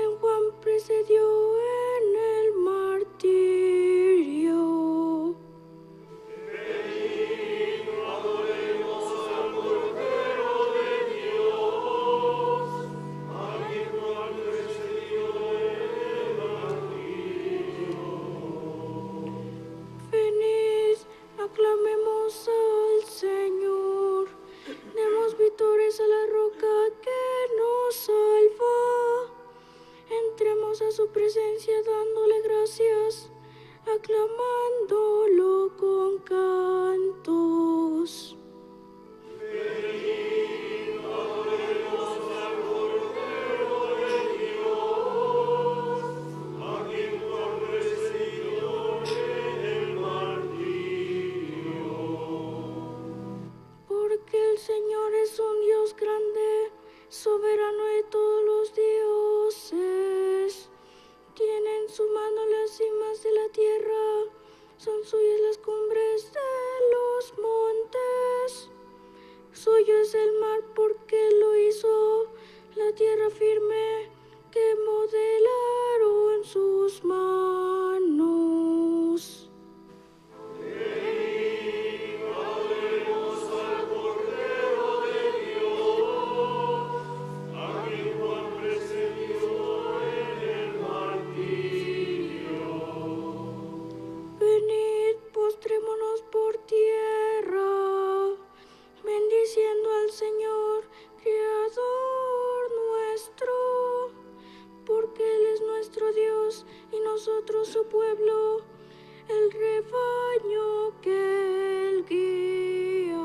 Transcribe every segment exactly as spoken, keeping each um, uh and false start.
quien Juan precedió en el martirio. Venid, adoremos al Cordero de Dios, a quien Juan precedió en el martirio. Venid, aclamemos al Señor, demos vítores a la roca que nos salva. Entremos a su presencia dándole gracias, aclamándolo con cantos. Venid, adoremos al Cordero de Dios, a quien Juan precedió en el martirio. Porque el Señor es un Dios grande, soberano de todos los dioses. Tiene en su mano las cimas de la tierra, son suyas las cumbres de los montes. Suyo es el mar porque lo hizo, la tierra firme que modelaron sus manos. Venid, adoremos al Cordero de Dios, a quien Juan precedió en el martirio. Venid, postrémonos por tierra, bendiciendo al Señor, Creador nuestro, porque Él es nuestro Dios y nosotros su pueblo, el rebaño que Él guía.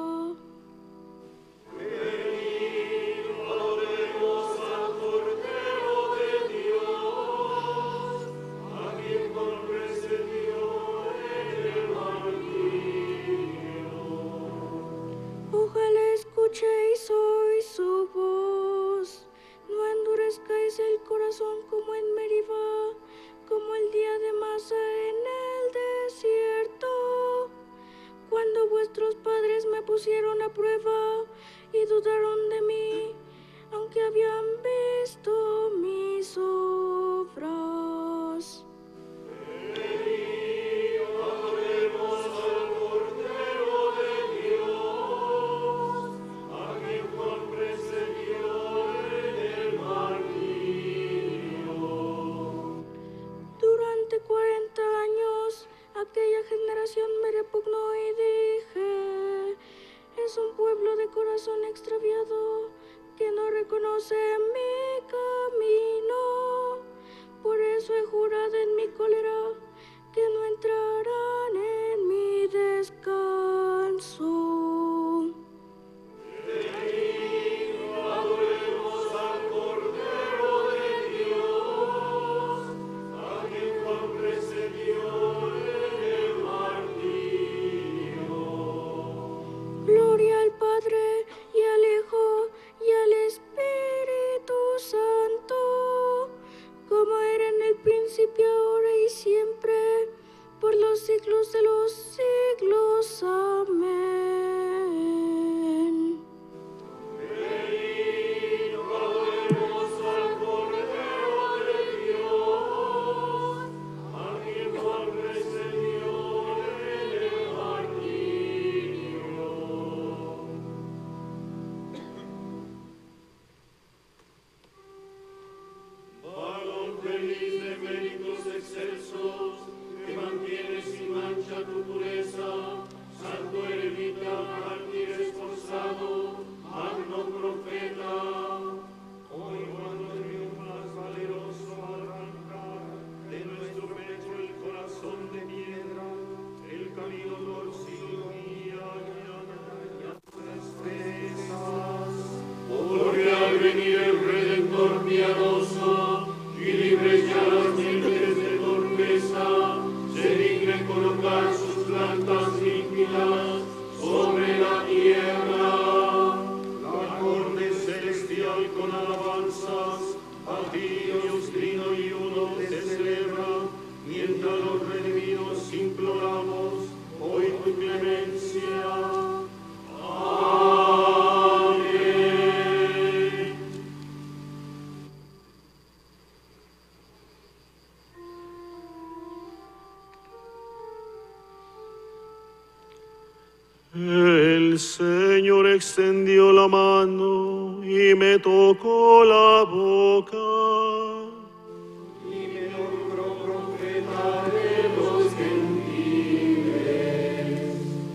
Venid, adoremos al Cordero de Dios, a quien Juan precedió en el martirio. Ojalá escuchéis hoy su voz, no endurezcáis el corazón como en Meribá, como el día de Masa en el desierto, cuando vuestros padres me pusieron a prueba y dudaron de mí, aunque habían visto mis obras. Venid, adoremos al Cordero de Dios, a quien Juan precedió en el martirio. Durante cuarenta años aquella generación me repugnó y dije, es un pueblo de corazón extraviado que no reconoce mi camino. Por eso he jurado en mi cólera que no entrarán en mi descanso. Venid, adoremos al Cordero de Dios, a quien Juan precedió en el martirio. Gloria al Padre y al Hijo y al Espíritu Santo, como era en el principio, ahora y siempre, por los siglos de los siglos. Amén. Venid, adoremos al Cordero de Dios, a quien Juan precedió en el martirio. Varón feliz de méritos excelsos, que mantienes sin mancha tu pureza, santo eremita, mártir esforzado, magno profeta. Hoy cuando triunfas valeroso al arrancar de nuestro pecho el corazón de piedra, el camino torcido guía y las presas. Porque al venir el Redentor piadoso y libres ya las mentes de torpeza, El Señor extendió la mano y me tocó la boca. Y me nombró profeta de los gentiles.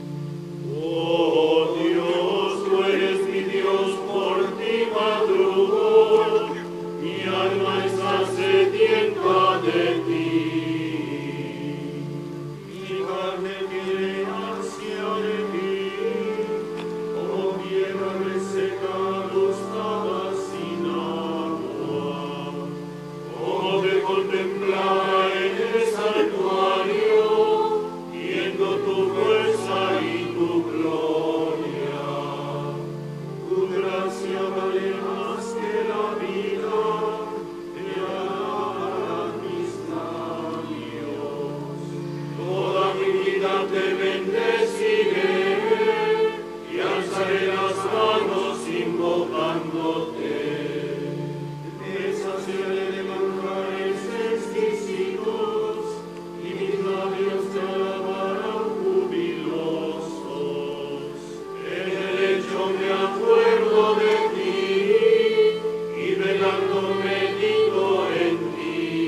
Oh Dios, tú eres mi Dios, por ti madrugo, mi alma está sedienta de ti. Mi carne tiene ansia de ti, como tierra reseca, gustada sin agua. Como te contemplaba en el santuario, viendo tu fuerza y tu gloria. Tu gracia vale más que la vida, te alabarán mis labios. Toda mi vida te bendeciré y alzaré las manos invocándote. Me saciaré de manjares exquisitos y mis labios te alabarán jubilosos. En el lecho me acuerdo de ti y velando medito en ti.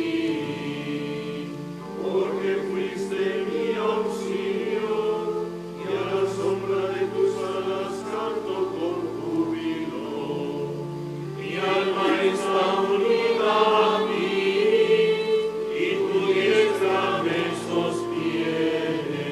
Porque fuiste mi auxilio y a la sombra de tus alas canto con júbilo. Mi alma está unida a ti y tu diestra me sostiene.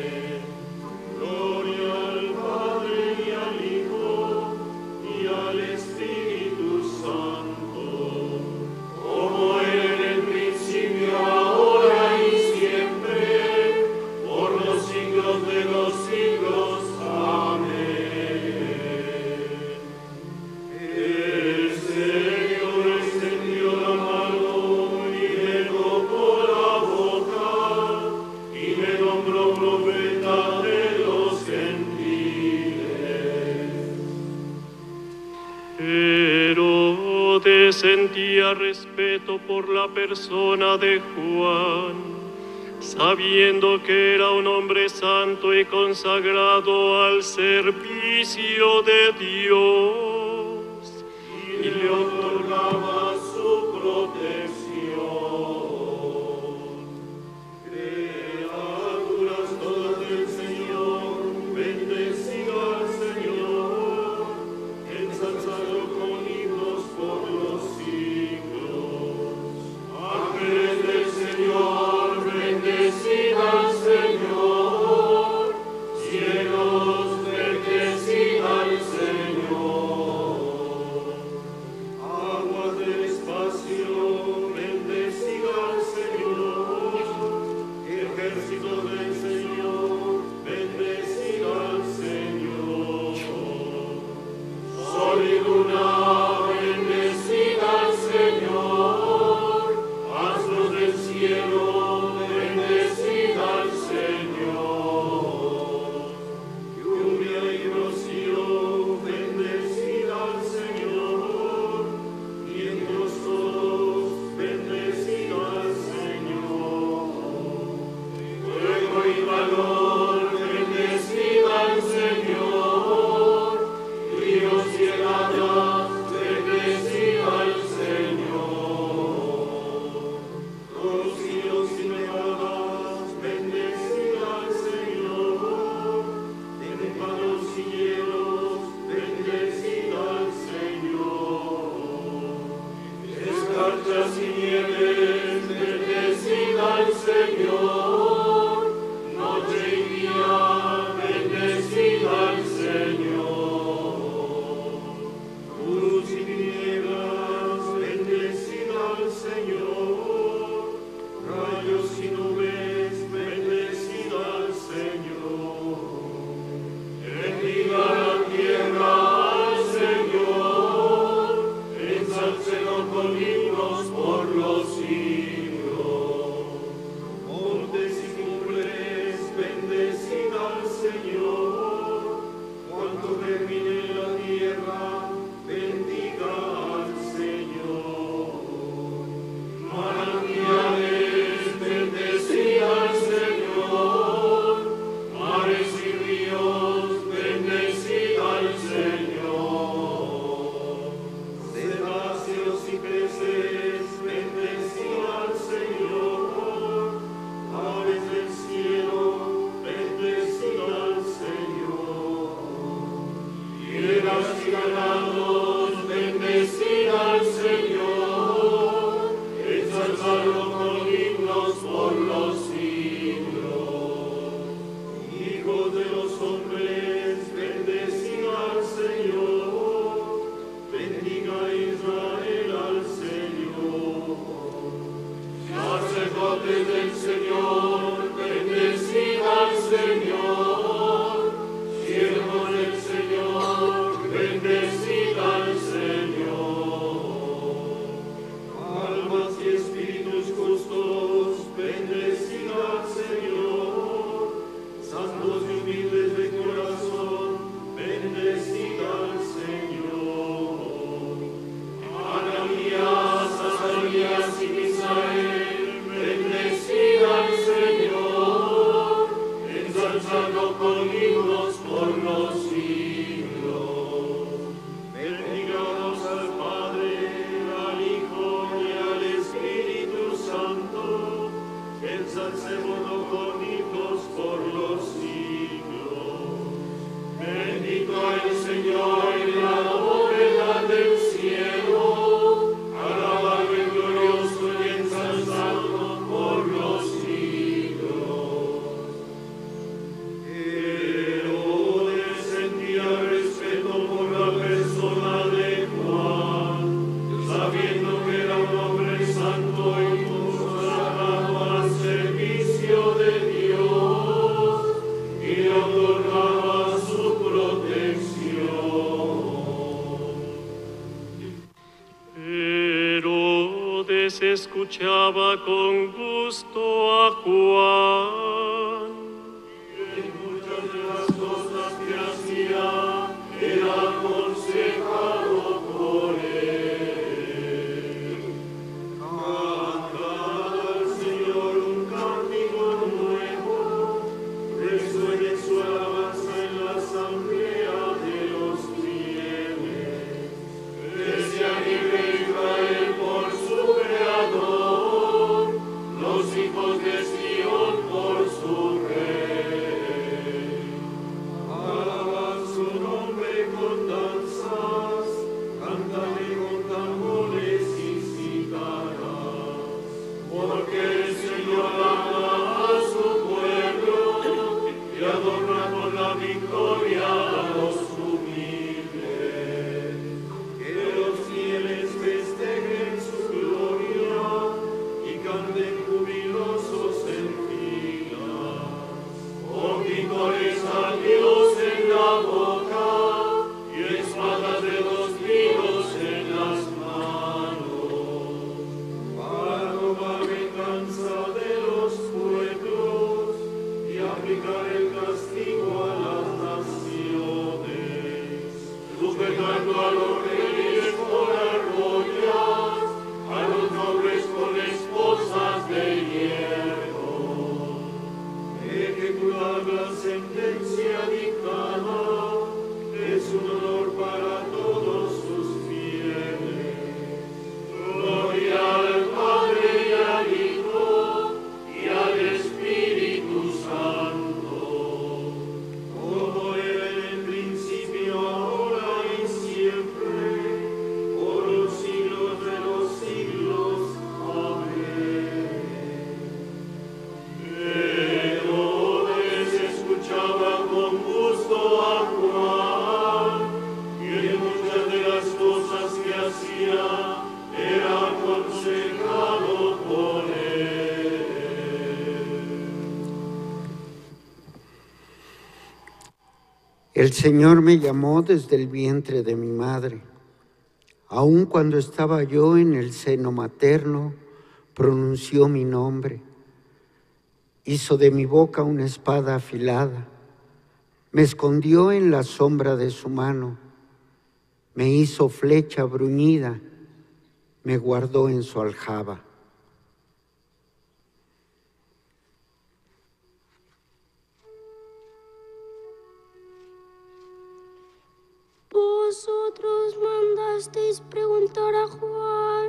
Gloria al Padre y al Hijo y al Espíritu Santo, como era en el principio, ahora y siempre, por los siglos de los siglos. Amén. El Señor extendió la mano y me tocó la boca y me nombró profeta de los gentiles. Herodes sentía respeto por la persona de Juan, sabiendo que era un hombre santo y consagrado al servicio de Dios, Y le otorgaba su protección. Criaturas todas del Señor, bendecid al Señor, ensalzadlo con himnos por los siglos. Ángeles del Señor, bendecid al Señor, cielos, bendecid al Señor. Aguas del espacio, bendecid al Señor. Ejército del Señor, bendecid al Señor. Sol y luna, bendecid al Señor. Astros del cielo, bendecid al Señor. Lluvia y rocío, bendecid al Señor. Vientos todos, bendecid al Señor. Fuego y calor, bendecid al Señor. Ríos y heladas, bendecid al Señor. Rocíos y nevadas, bendecid al Señor. Témpanos y hielos, bendecid al Señor. Escarchas y nieves, bendecid al Señor. Noche y día, bendecid al Señor. Luz y tinieblas, bendecid al Señor. Rayos y nubes, bendecid al Señor. Bendiga la tierra al Señor, ensálcelo con himnos por los siglos. Montes y cumbres, bendecid al Señor. Cuanto germine la tierra, bendiga al Señor. montes del Señor, bendecid al Señor. Siervos del Señor, bendecid al Señor. Almas y espíritus justos, bendecid al Señor. Santos y humildes de corazón, bendecid al Señor. Ananías, Azarías y Misael, bendecid al Señor, ensalzadlo con himnos por los siglos. Bendigamos al Padre, al Hijo y al Espíritu Santo, ensalcémoslo con himnos por los siglos. Bendito el Señor en la bóveda del cielo, alabado y glorioso y ensalzado por los siglos. Herodes sentía respeto por la persona de Juan, sabiendo que era un hombre santo y consagrado al servicio de Dios, y le otorgaba su protección. Herodes escuchaba con gusto a Juan. En muchas de las cosas que hacía, era aconsejado por él. Cantad al Señor un cántico nuevo, resuene su alabanza en la asamblea de los fieles. Que se alegre Israel por su Creador, los hijos de Sion por su Rey. Alabad su nombre con danzas, cántale con tambores y cítaras, porque el Señor ama a su pueblo y adorna con la victoria a los humildes. Que los fieles festejen su gloria y canten jubilosos en filas, con vítores a Dios en la boca y espadas de dos filos en las manos, para tomar venganza de los pueblos y aplicar el castigo a las naciones, sujetando a los reyes con argollas, a los nobles con esposas de hierro. Ejecutar la sentencia dictada es un honor para todos sus fieles. Gloria al Padre y al Hijo y al Espíritu Santo, como era en el principio, ahora y siempre, por los siglos de los siglos. Amén. Herodes escuchaba con gusto a Juan, y en muchas de las cosas que hacía era aconsejado por él. El Señor me llamó desde el vientre de mi madre. Aun cuando estaba yo en el seno materno, pronunció mi nombre. Hizo de mi boca una espada afilada. Me escondió en la sombra de su mano. Me hizo flecha bruñida. Me guardó en su aljaba. Vosotros mandasteis preguntar a Juan,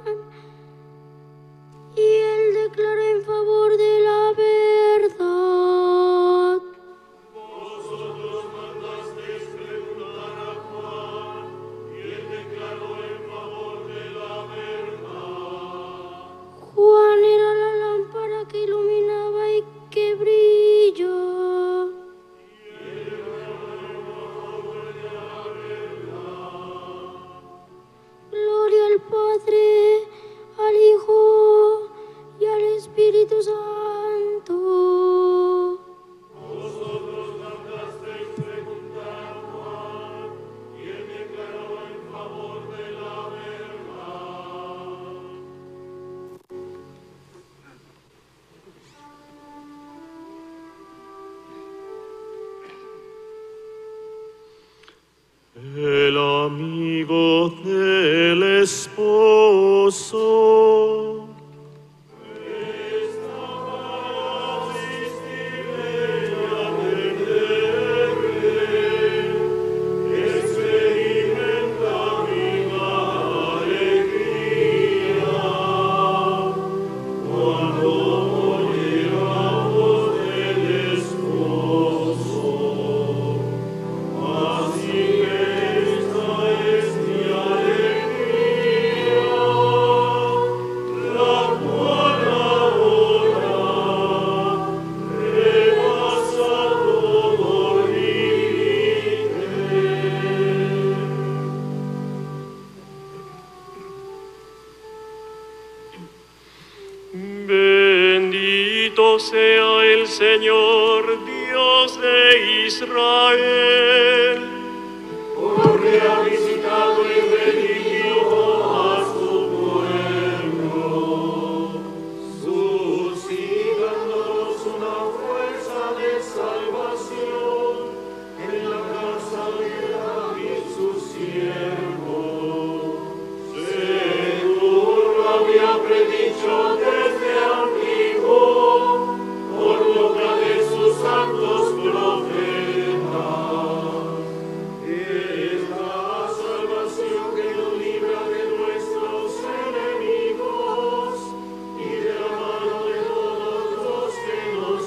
y él declaró en favor de la verdad. Vosotros mandasteis preguntar a Juan, y él declaró en favor de la verdad. Juan era la lámpara que iluminaba y que brilla. Gloria al Padre, al Hijo y al Espíritu Santo. Bendito sea el Señor, Dios de Israel, porque ha visitado y redimido a su pueblo, suscitándonos una fuerza de salvación en la casa de David su siervo, según había predicho desde antiguo por boca de sus santos profetas. Esta salvación que nos libra de nuestros enemigos y de la mano de todos los que nos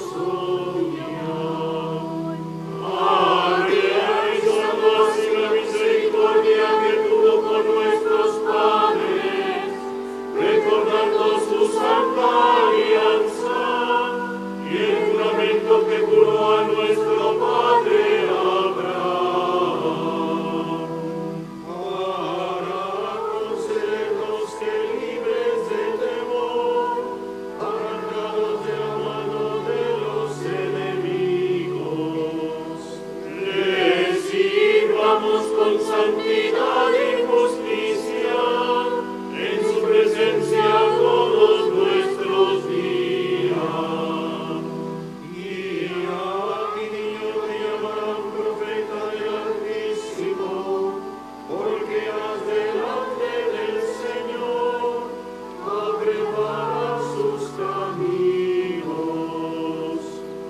odian. Realizando así la misericordia que tuvo con nuestros padres, recordando su santa alianza y el juramento que juró a nuestro padre Abraham, para concedernos que libres de temor, arrancados de la mano de los enemigos, les sirvamos con santidad y justicia en su presencia todos nuestros días. Y a ti, niño, te llamarán profeta del Altísimo, porque has delante del Señor a preparar sus caminos,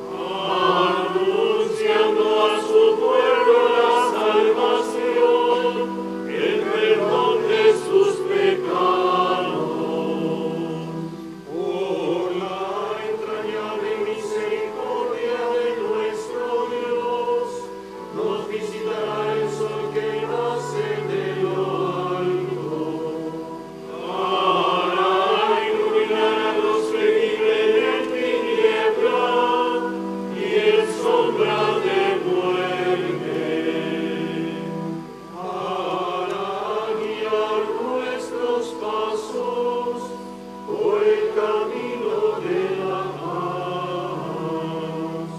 anunciando a su pueblo la salvación, el perdón de sus pecados. Por la entrañable misericordia de nuestro Dios, nos visitará el sol que nace de lo alto, para iluminar a los que viven en tiniebla y en sombra de muerte, para guiar nuestros pasos por el camino de la paz.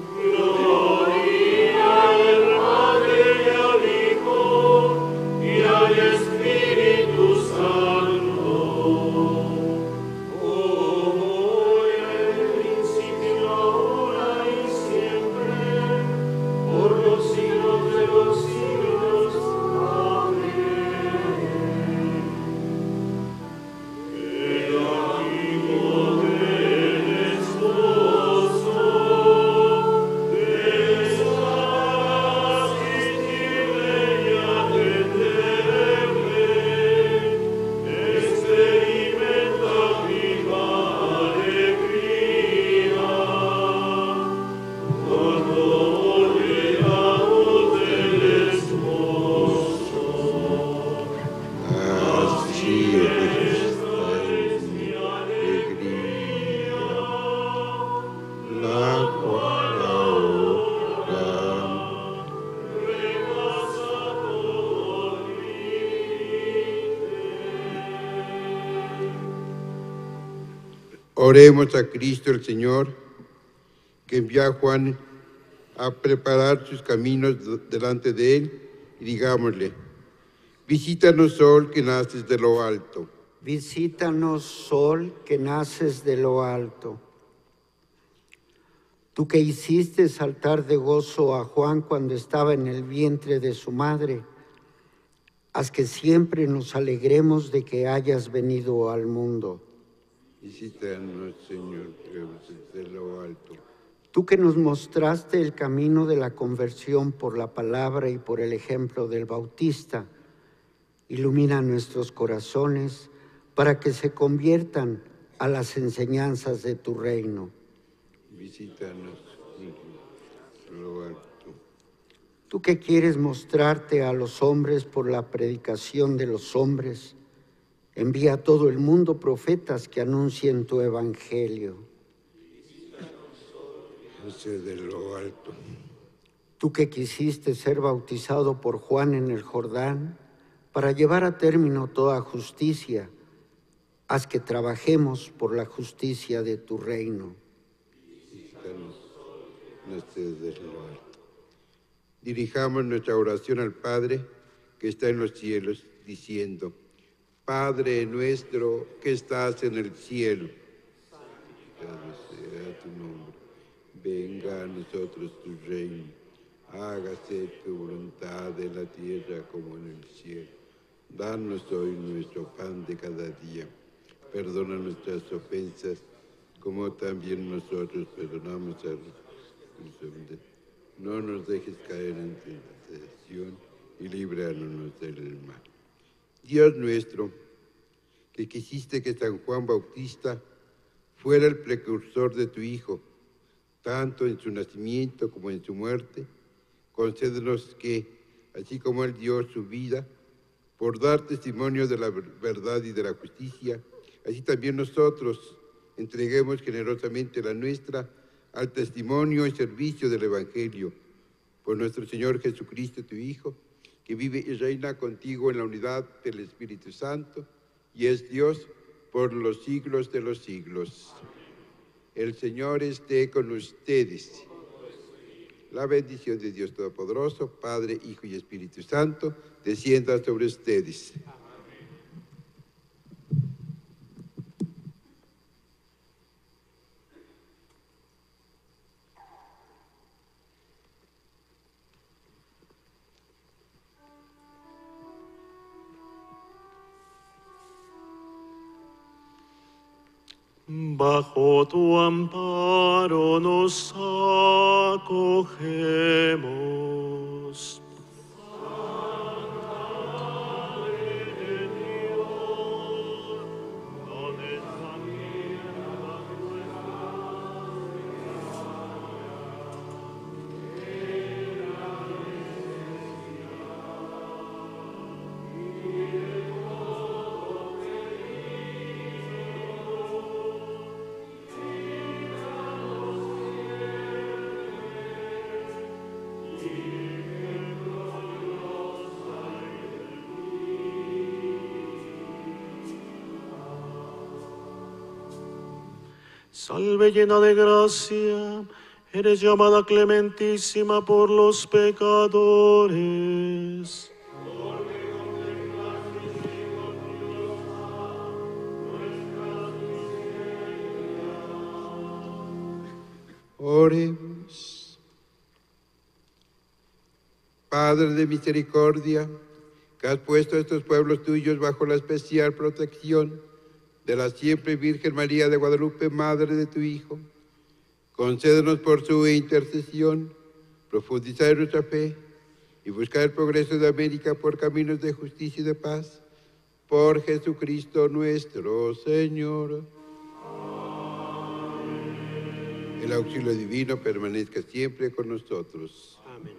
Gloria al Padre y al Hijo y al Espíritu Santo, como era en el principio, ahora y siempre, por los siglos de los siglos. Amén. El amigo del esposo deseará asistirle y atenderle, experimenta viva alegría cuando oye la voz del esposo. Así esta es mi alegría, la cual ahora Rebasa todo oremos a Cristo el Señor, que envió a Juan a preparar sus caminos delante de él, y digámosle: visítanos, sol que naces de lo alto. Visítanos, sol que naces de lo alto. Tú que hiciste saltar de gozo a Juan cuando estaba en el vientre de su madre, haz que siempre nos alegremos de que hayas venido al mundo. Visítanos, Señor, que naces de lo alto. Tú que nos mostraste el camino de la conversión por la palabra y por el ejemplo del Bautista, ilumina nuestros corazones para que se conviertan a las enseñanzas de tu reino. Visítanos, lo alto. Tú que quieres mostrarte a los hombres por la predicación de los hombres, envía a todo el mundo profetas que anuncien tu evangelio. Nace de lo alto. Tú que quisiste ser bautizado por Juan en el Jordán para llevar a término toda justicia, haz que trabajemos por la justicia de tu reino. nacer del alto. Dirijamos nuestra oración al Padre que está en los cielos, diciendo: Padre nuestro que estás en el cielo, santificado sea tu nombre, venga a nosotros tu reino, hágase tu voluntad en la tierra como en el cielo. Danos hoy nuestro pan de cada día, perdona nuestras ofensas, como también nosotros perdonamos a los ofensores. No nos dejes caer en tentación y líbranos del mal. Dios nuestro, que quisiste que San Juan Bautista fuera el precursor de tu Hijo, tanto en su nacimiento como en su muerte, concédenos que, así como Él dio su vida, por dar testimonio de la verdad y de la justicia, así también nosotros entreguemos generosamente la nuestra al testimonio y servicio del Evangelio. Por nuestro Señor Jesucristo, tu Hijo, que vive y reina contigo en la unidad del Espíritu Santo, y es Dios por los siglos de los siglos. El Señor esté con ustedes. La bendición de Dios Todopoderoso, Padre, Hijo y Espíritu Santo, descienda sobre ustedes. Bajo tu amparo nos acogemos. Salve llena de gracia, eres llamada clementísima por los pecadores. Oremos. Padre de misericordia, que has puesto a estos pueblos tuyos bajo la especial protección de la siempre Virgen María de Guadalupe, Madre de tu Hijo, concédenos por su intercesión profundizar en nuestra fe y buscar el progreso de América por caminos de justicia y de paz. Por Jesucristo nuestro Señor. Amén. El auxilio divino permanezca siempre con nosotros. Amén.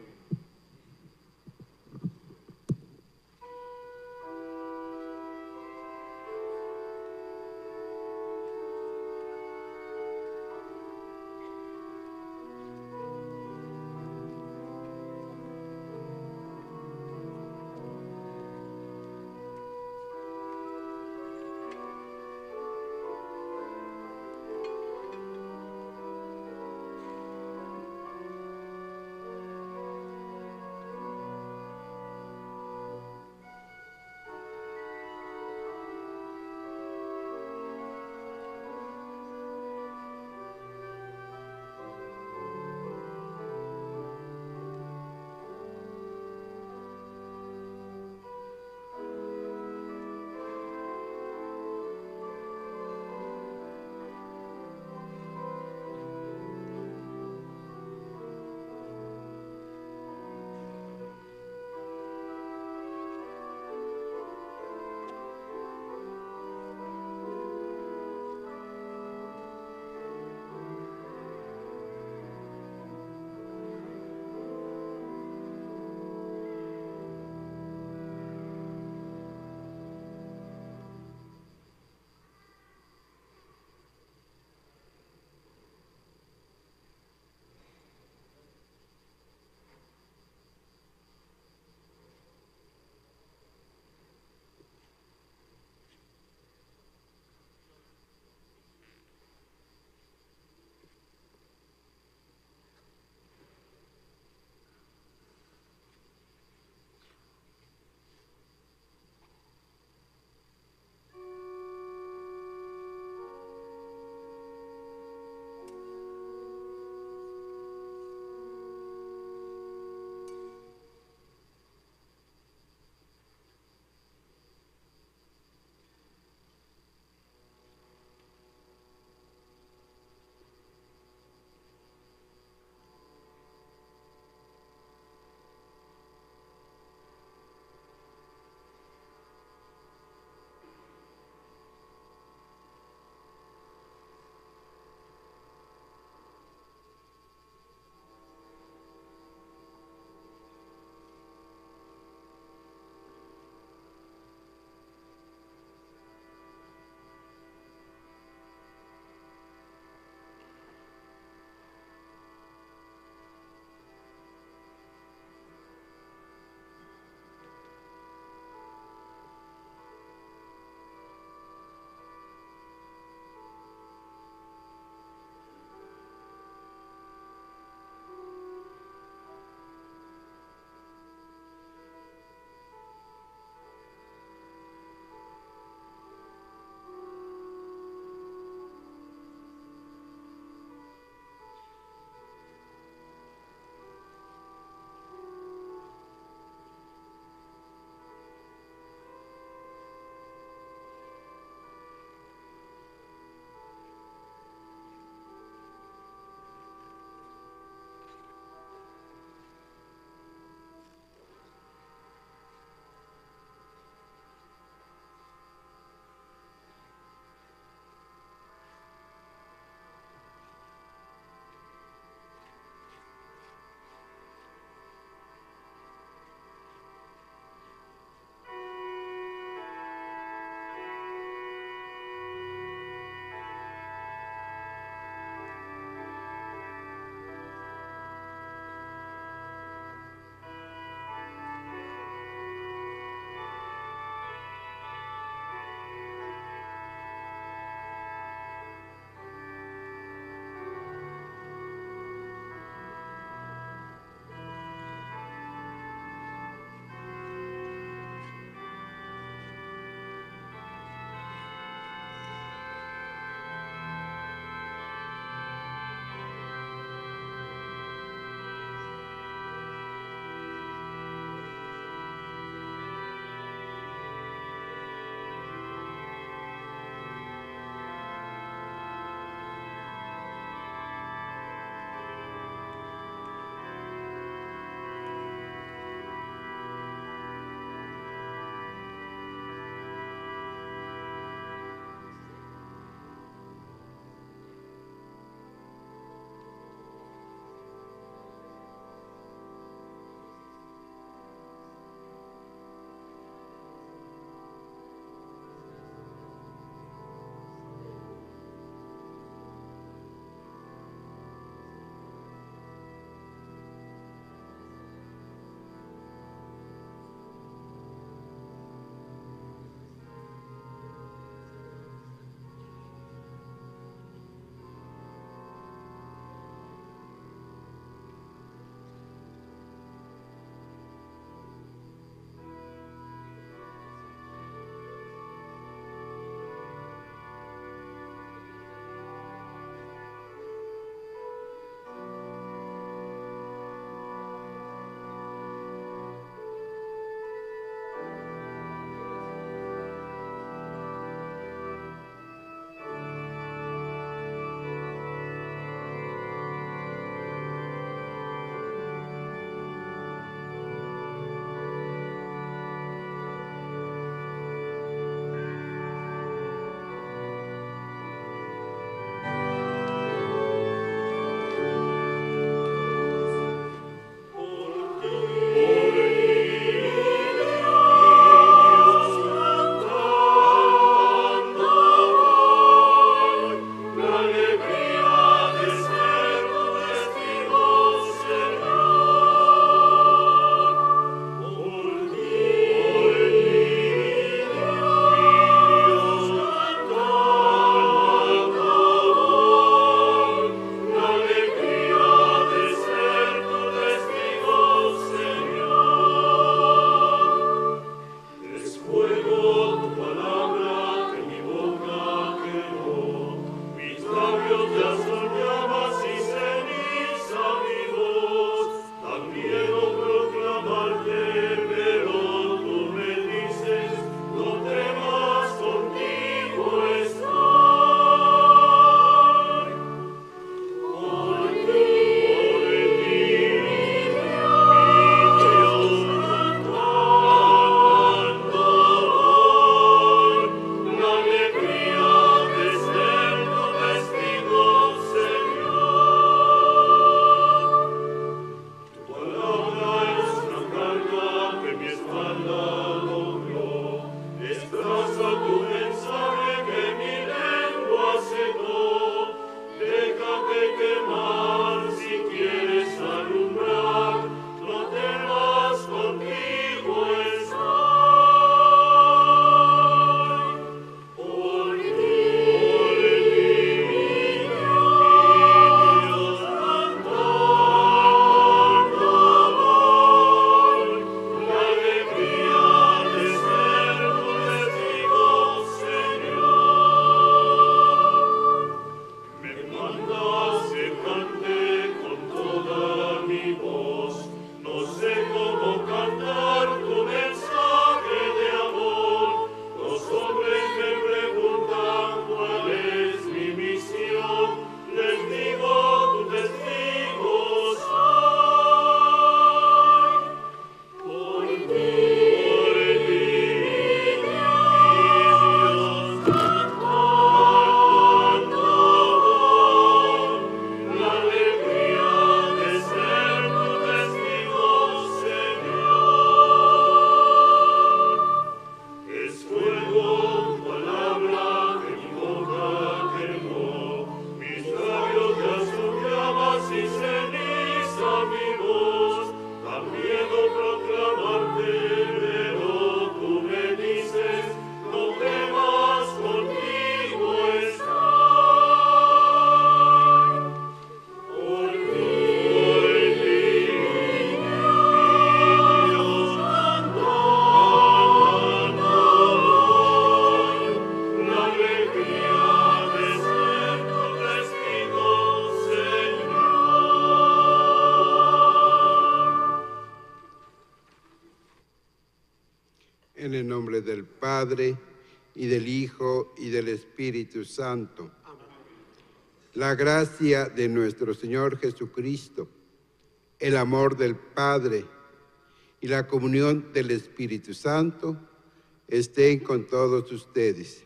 nombre del Padre, y del Hijo, y del Espíritu Santo. La gracia de nuestro Señor Jesucristo, el amor del Padre y la comunión del Espíritu Santo estén con todos ustedes.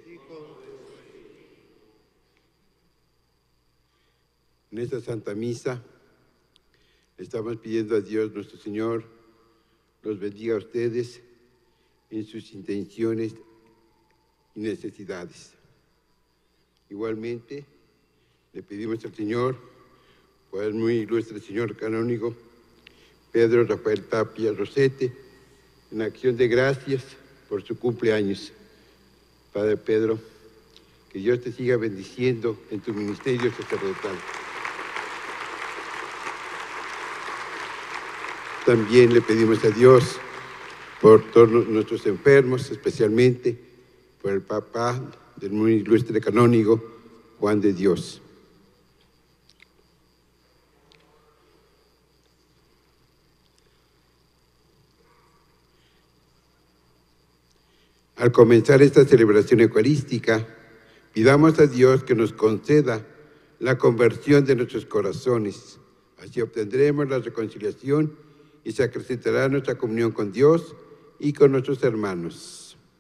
En esta Santa Misa le estamos pidiendo a Dios nuestro Señor los bendiga a ustedes en sus intenciones y necesidades. Igualmente, le pedimos al Señor, por el muy ilustre señor canónigo Pedro Rafael Tapia Rosete, en acción de gracias por su cumpleaños. Padre Pedro, que Dios te siga bendiciendo en tu ministerio sacerdotal. También le pedimos a Dios por todos nuestros enfermos, especialmente por el papá del muy ilustre canónigo Juan de Dios. Al comenzar esta celebración eucarística, pidamos a Dios que nos conceda la conversión de nuestros corazones. Así obtendremos la reconciliación y se acrecentará nuestra comunión con Dios y con nuestros hermanos.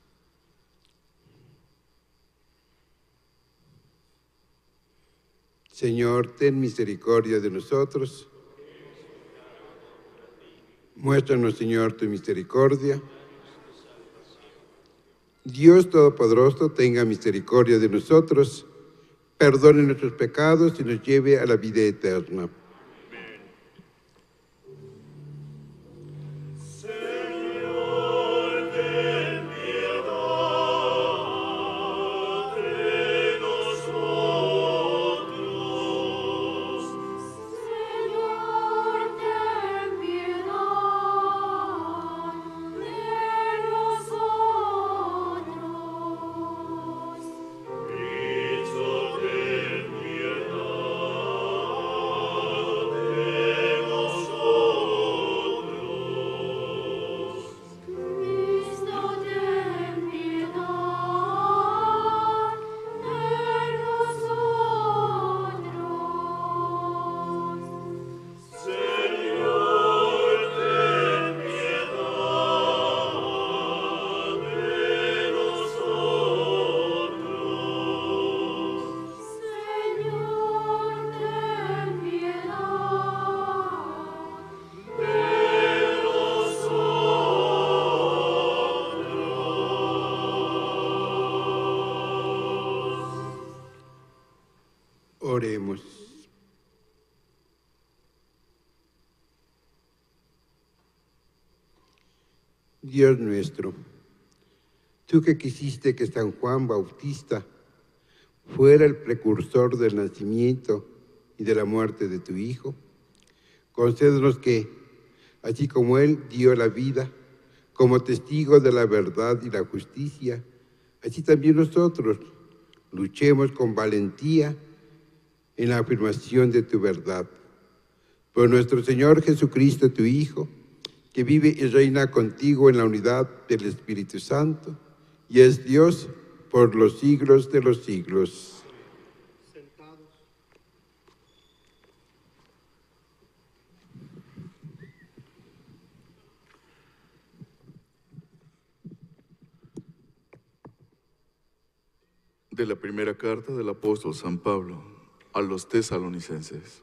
Señor, ten misericordia de nosotros. Muéstranos, Señor, tu misericordia. Dios Todopoderoso, tenga misericordia de nosotros, perdone nuestros pecados y nos lleve a la vida eterna. Oremos. Dios nuestro, tú que quisiste que San Juan Bautista fuera el precursor del nacimiento y de la muerte de tu Hijo, concédenos que, así como Él dio la vida como testigo de la verdad y la justicia, así también nosotros luchemos con valentía en la afirmación de tu verdad. Por nuestro Señor Jesucristo, tu Hijo, que vive y reina contigo en la unidad del Espíritu Santo, y es Dios por los siglos de los siglos. Sentados. De la primera carta del apóstol San Pablo a los tesalonicenses.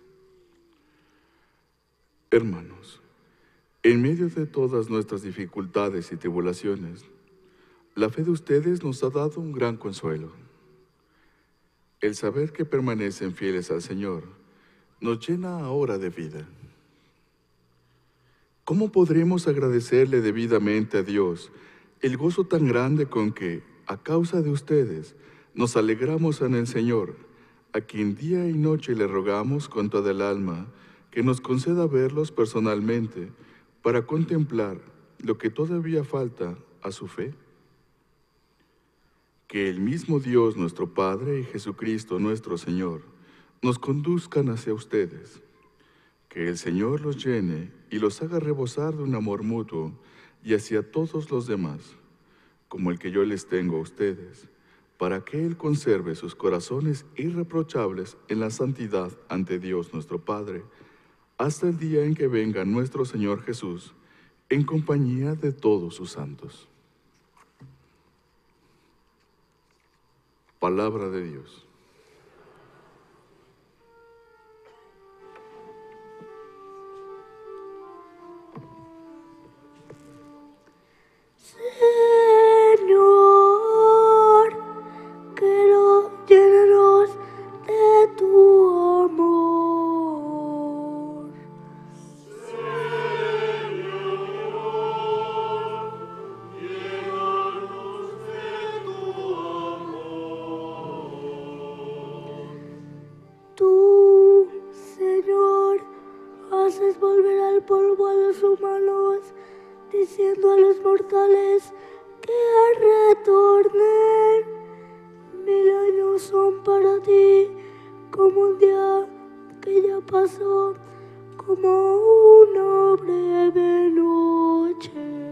Hermanos, en medio de todas nuestras dificultades y tribulaciones, la fe de ustedes nos ha dado un gran consuelo. El saber que permanecen fieles al Señor nos llena ahora de vida. ¿Cómo podremos agradecerle debidamente a Dios el gozo tan grande con que, a causa de ustedes, nos alegramos en el Señor, a quien día y noche le rogamos con toda el alma que nos conceda verlos personalmente para contemplar lo que todavía falta a su fe? Que el mismo Dios nuestro Padre y Jesucristo nuestro Señor nos conduzcan hacia ustedes. Que el Señor los llene y los haga rebosar de un amor mutuo y hacia todos los demás, como el que yo les tengo a ustedes, para que Él conserve sus corazones irreprochables en la santidad ante Dios nuestro Padre, hasta el día en que venga nuestro Señor Jesús, en compañía de todos sus santos. Palabra de Dios. Señor, quiero llenarnos de tu amor. Tú, Señor, haces volver al polvo a los humanos, diciendo a los mortales que retornen. Mil años son para ti como un día que ya pasó, como una breve noche.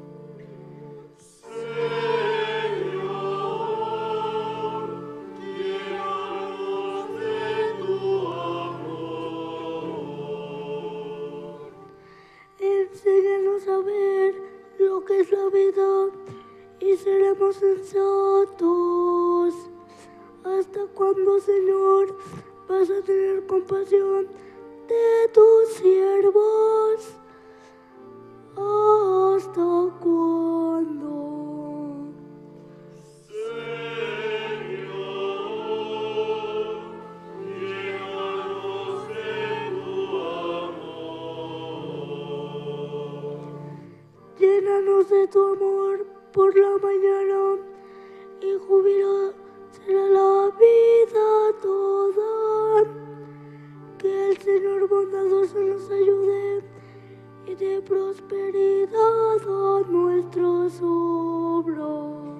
Enséñanos a ver lo que es la vida y seremos sensatos. ¿Hasta cuándo, Señor, vas a tener compasión de tus siervos? ¿Hasta cuándo? Llénanos de tu amor por la mañana y júbilo será la vida toda. Que el Señor bondadoso nos ayude y dé prosperidad a nuestras obras.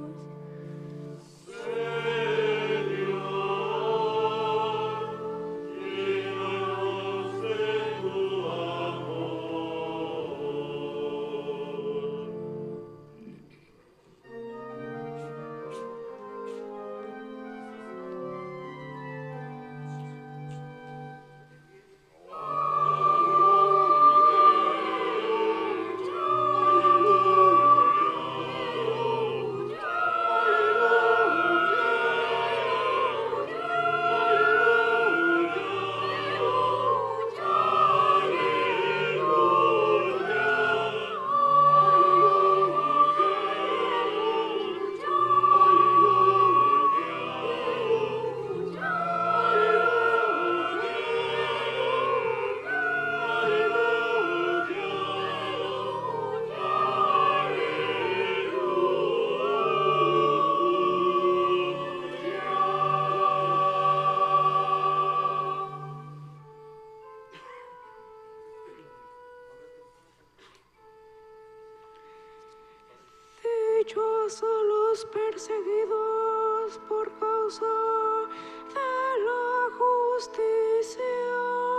Dichosos los perseguidos por causa de la justicia,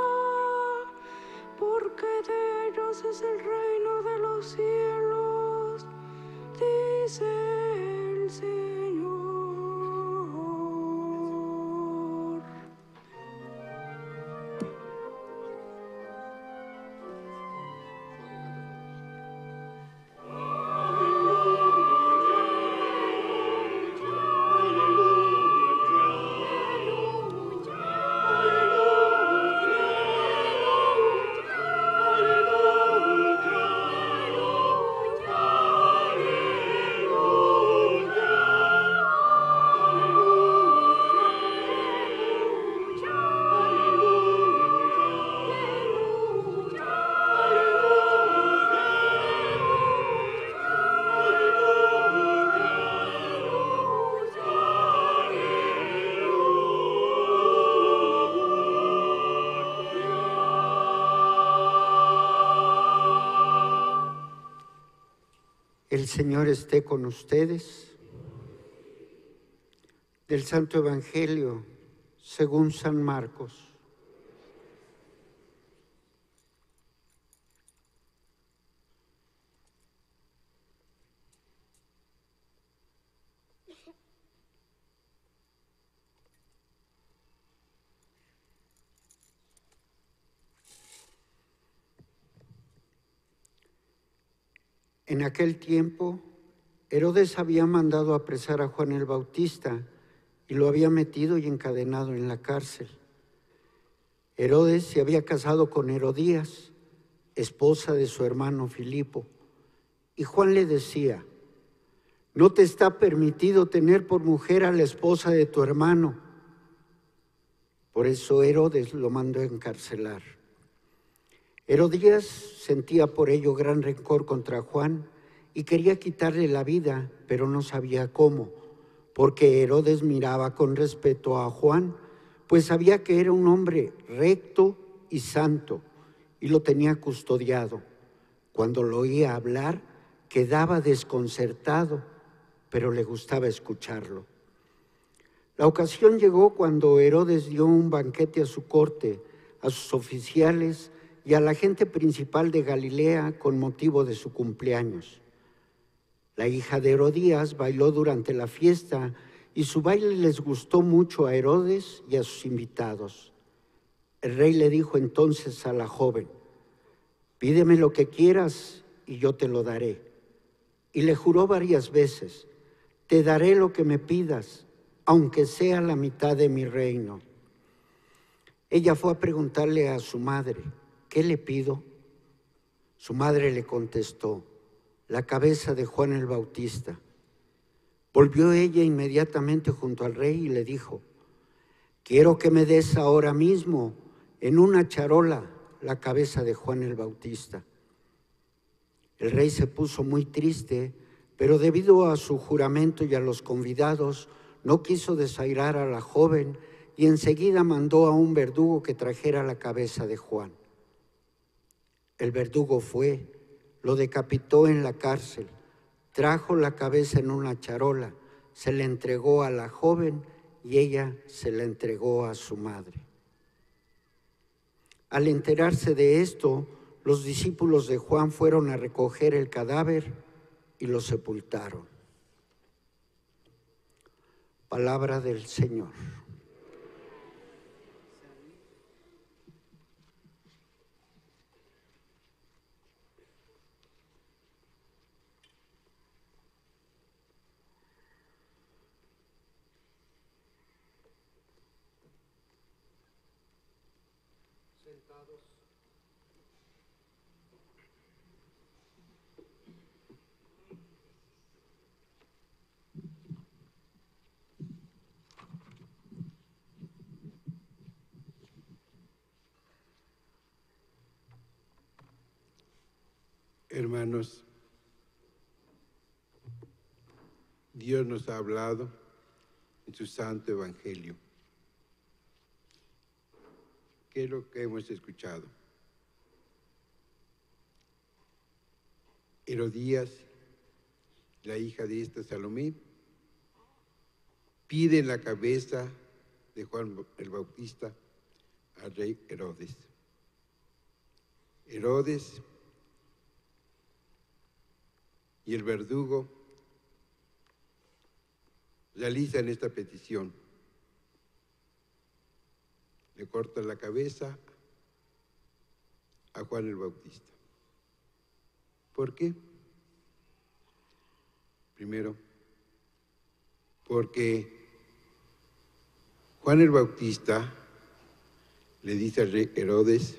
porque de ellos es el reino de los cielos, dice el Señor. El Señor esté con ustedes. Del Santo Evangelio según San Marcos. En aquel tiempo, Herodes había mandado apresar a Juan el Bautista y lo había metido y encadenado en la cárcel. Herodes se había casado con Herodías, esposa de su hermano Filipo, y Juan le decía: no te está permitido tener por mujer a la esposa de tu hermano. Por eso Herodes lo mandó a encarcelar. Herodías sentía por ello gran rencor contra Juan y quería quitarle la vida, pero no sabía cómo, porque Herodes miraba con respeto a Juan, pues sabía que era un hombre recto y santo y lo tenía custodiado. Cuando lo oía hablar, quedaba desconcertado, pero le gustaba escucharlo. La ocasión llegó cuando Herodes dio un banquete a su corte, a sus oficiales y a la gente principal de Galilea con motivo de su cumpleaños. La hija de Herodías bailó durante la fiesta y su baile les gustó mucho a Herodes y a sus invitados. El rey le dijo entonces a la joven: pídeme lo que quieras y yo te lo daré. Y le juró varias veces: te daré lo que me pidas, aunque sea la mitad de mi reino. Ella fue a preguntarle a su madre: ¿qué le pido? Su madre le contestó: la cabeza de Juan el Bautista. Volvió ella inmediatamente junto al rey y le dijo: quiero que me des ahora mismo en una charola la cabeza de Juan el Bautista. El rey se puso muy triste, pero debido a su juramento y a los convidados, no quiso desairar a la joven y enseguida mandó a un verdugo que trajera la cabeza de Juan. El verdugo fue, lo decapitó en la cárcel, trajo la cabeza en una charola, se la entregó a la joven y ella se la entregó a su madre. Al enterarse de esto, los discípulos de Juan fueron a recoger el cadáver y lo sepultaron. Palabra del Señor. Hermanos, Dios nos ha hablado en su santo evangelio. ¿Qué es lo que hemos escuchado? Herodías, la hija de esta Salomé, pide la cabeza de Juan el Bautista al rey Herodes. Herodes y el verdugo realizan esta petición. Le cortan la cabeza a Juan el Bautista. ¿Por qué? Primero, porque Juan el Bautista le dice al rey Herodes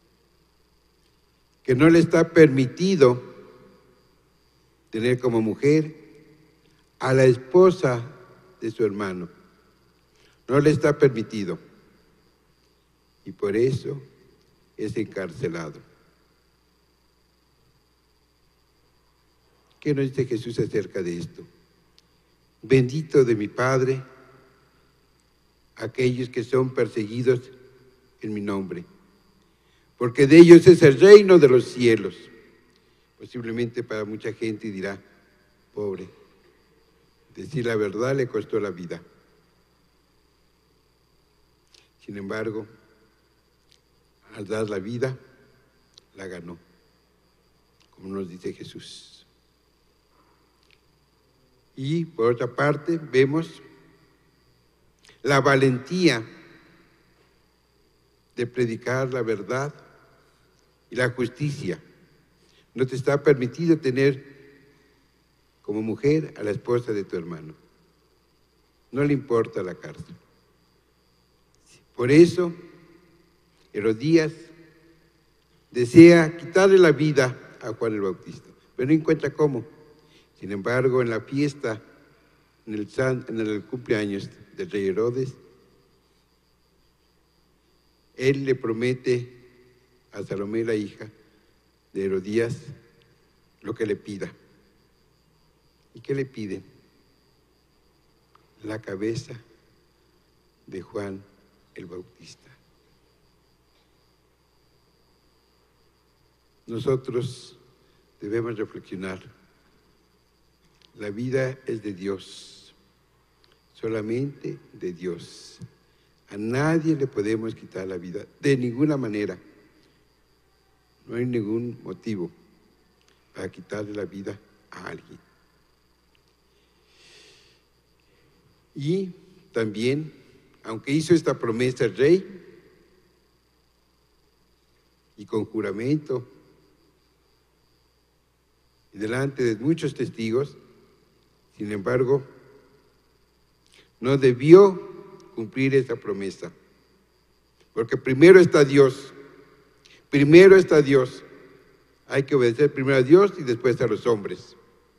que no le está permitido tener como mujer a la esposa de su hermano. No le está permitido. Y por eso es encarcelado. ¿Qué nos dice Jesús acerca de esto? Bendito de mi Padre aquellos que son perseguidos en mi nombre, porque de ellos es el reino de los cielos. Posiblemente para mucha gente dirá: pobre, decir la verdad le costó la vida. Sin embargo, al dar la vida, la ganó, como nos dice Jesús. Y por otra parte, vemos la valentía de predicar la verdad y la justicia. No te está permitido tener como mujer a la esposa de tu hermano. No le importa la cárcel. Por eso, Herodías desea quitarle la vida a Juan el Bautista, pero no encuentra cómo. Sin embargo, en la fiesta, en el, san, en el cumpleaños del rey Herodes, él le promete a Salomé, la hija de Herodías, lo que le pida. ¿Y qué le pide? La cabeza de Juan el Bautista. Nosotros debemos reflexionar. La vida es de Dios, solamente de Dios. A nadie le podemos quitar la vida, de ninguna manera. No hay ningún motivo para quitarle la vida a alguien. Y también, aunque hizo esta promesa el rey, y con juramento, y delante de muchos testigos, sin embargo, no debió cumplir esa promesa. Porque primero está Dios, primero está Dios. Hay que obedecer primero a Dios y después a los hombres.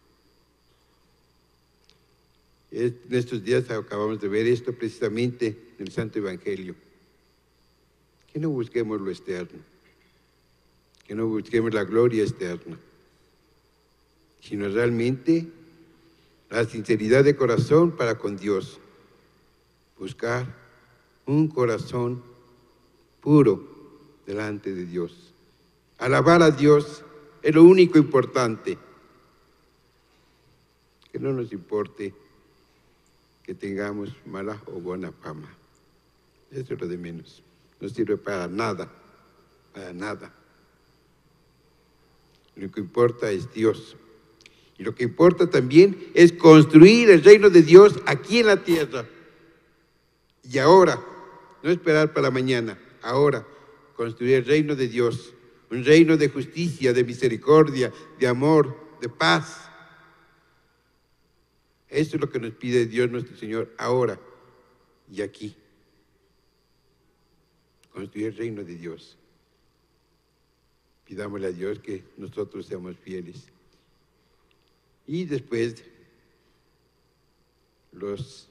En estos días acabamos de ver esto precisamente en el Santo Evangelio. Que no busquemos lo externo, que no busquemos la gloria externa, sino realmente la sinceridad de corazón para con Dios. Buscar un corazón puro delante de Dios. Alabar a Dios es lo único importante. Que no nos importe que tengamos mala o buena fama. Eso es lo de menos. No sirve para nada, para nada. Lo que importa es Dios. Y lo que importa también es construir el reino de Dios aquí en la tierra. Y ahora, no esperar para mañana, ahora, construir el reino de Dios. Un reino de justicia, de misericordia, de amor, de paz. Eso es lo que nos pide Dios nuestro Señor ahora y aquí. Construir el reino de Dios. Pidámosle a Dios que nosotros seamos fieles. Y después, los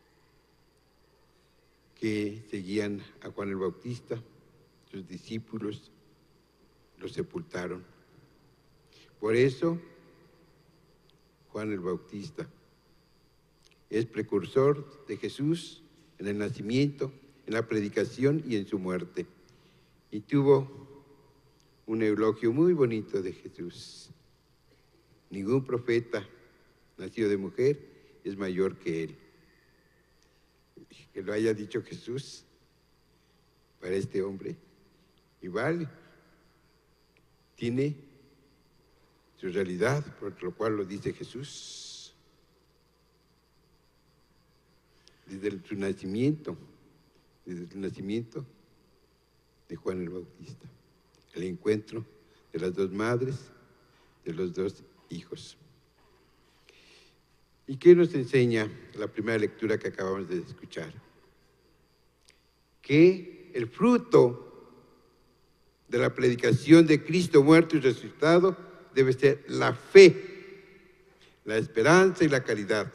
que seguían a Juan el Bautista, sus discípulos, lo sepultaron. Por eso, Juan el Bautista es precursor de Jesús en el nacimiento, en la predicación y en su muerte. Y tuvo un elogio muy bonito de Jesús. Ningún profeta nacido de mujer es mayor que él. Que lo haya dicho Jesús para este hombre. Igual tiene su realidad, por lo cual lo dice Jesús. Desde su nacimiento, desde el nacimiento de Juan el Bautista. El encuentro de las dos madres, de los dos hijos. ¿Y qué nos enseña la primera lectura que acabamos de escuchar? Que el fruto de la predicación de Cristo muerto y resucitado debe ser la fe, la esperanza y la caridad.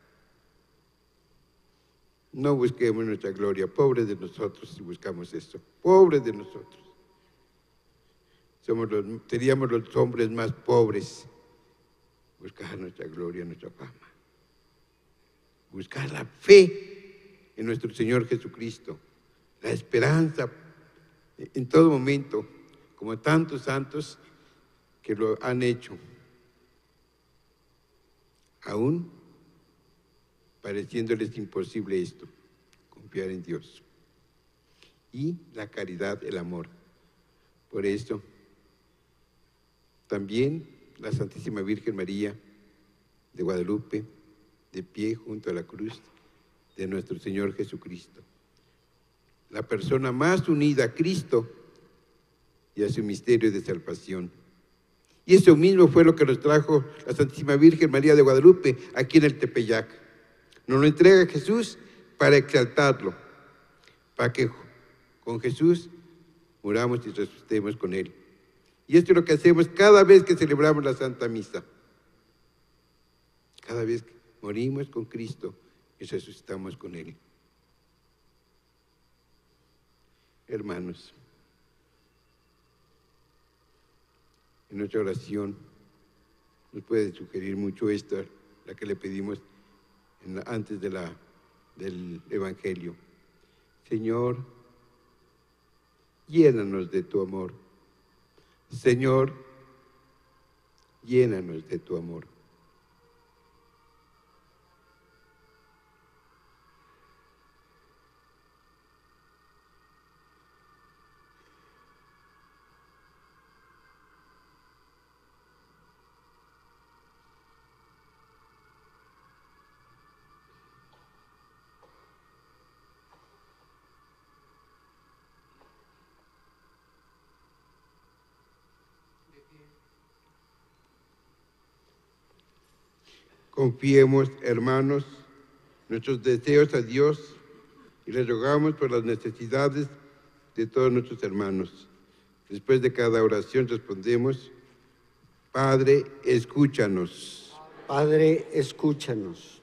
No busquemos nuestra gloria, pobres de nosotros si buscamos esto, pobres de nosotros. Somos los, seríamos los hombres más pobres. Buscar nuestra gloria, nuestra fama. Buscar la fe en nuestro Señor Jesucristo. La esperanza en todo momento, como tantos santos que lo han hecho. Aún pareciéndoles imposible esto, confiar en Dios. Y la caridad, el amor. Por eso, también la Santísima Virgen María de Guadalupe, de pie junto a la cruz de nuestro Señor Jesucristo. La persona más unida a Cristo y a su misterio de salvación. Y eso mismo fue lo que nos trajo la Santísima Virgen María de Guadalupe aquí en el Tepeyac. Nos lo entrega Jesús para exaltarlo, para que con Jesús muramos y resucitemos con Él. Y esto es lo que hacemos cada vez que celebramos la Santa Misa. Cada vez que morimos con Cristo y resucitamos con Él. Hermanos, en nuestra oración nos puede sugerir mucho esta, la que le pedimos en la, antes de la, del Evangelio. Señor, llénanos de tu amor. Señor, llénanos de tu amor. Confiemos, hermanos, nuestros deseos a Dios y le rogamos por las necesidades de todos nuestros hermanos. Después de cada oración respondemos: Padre, escúchanos. Padre, escúchanos.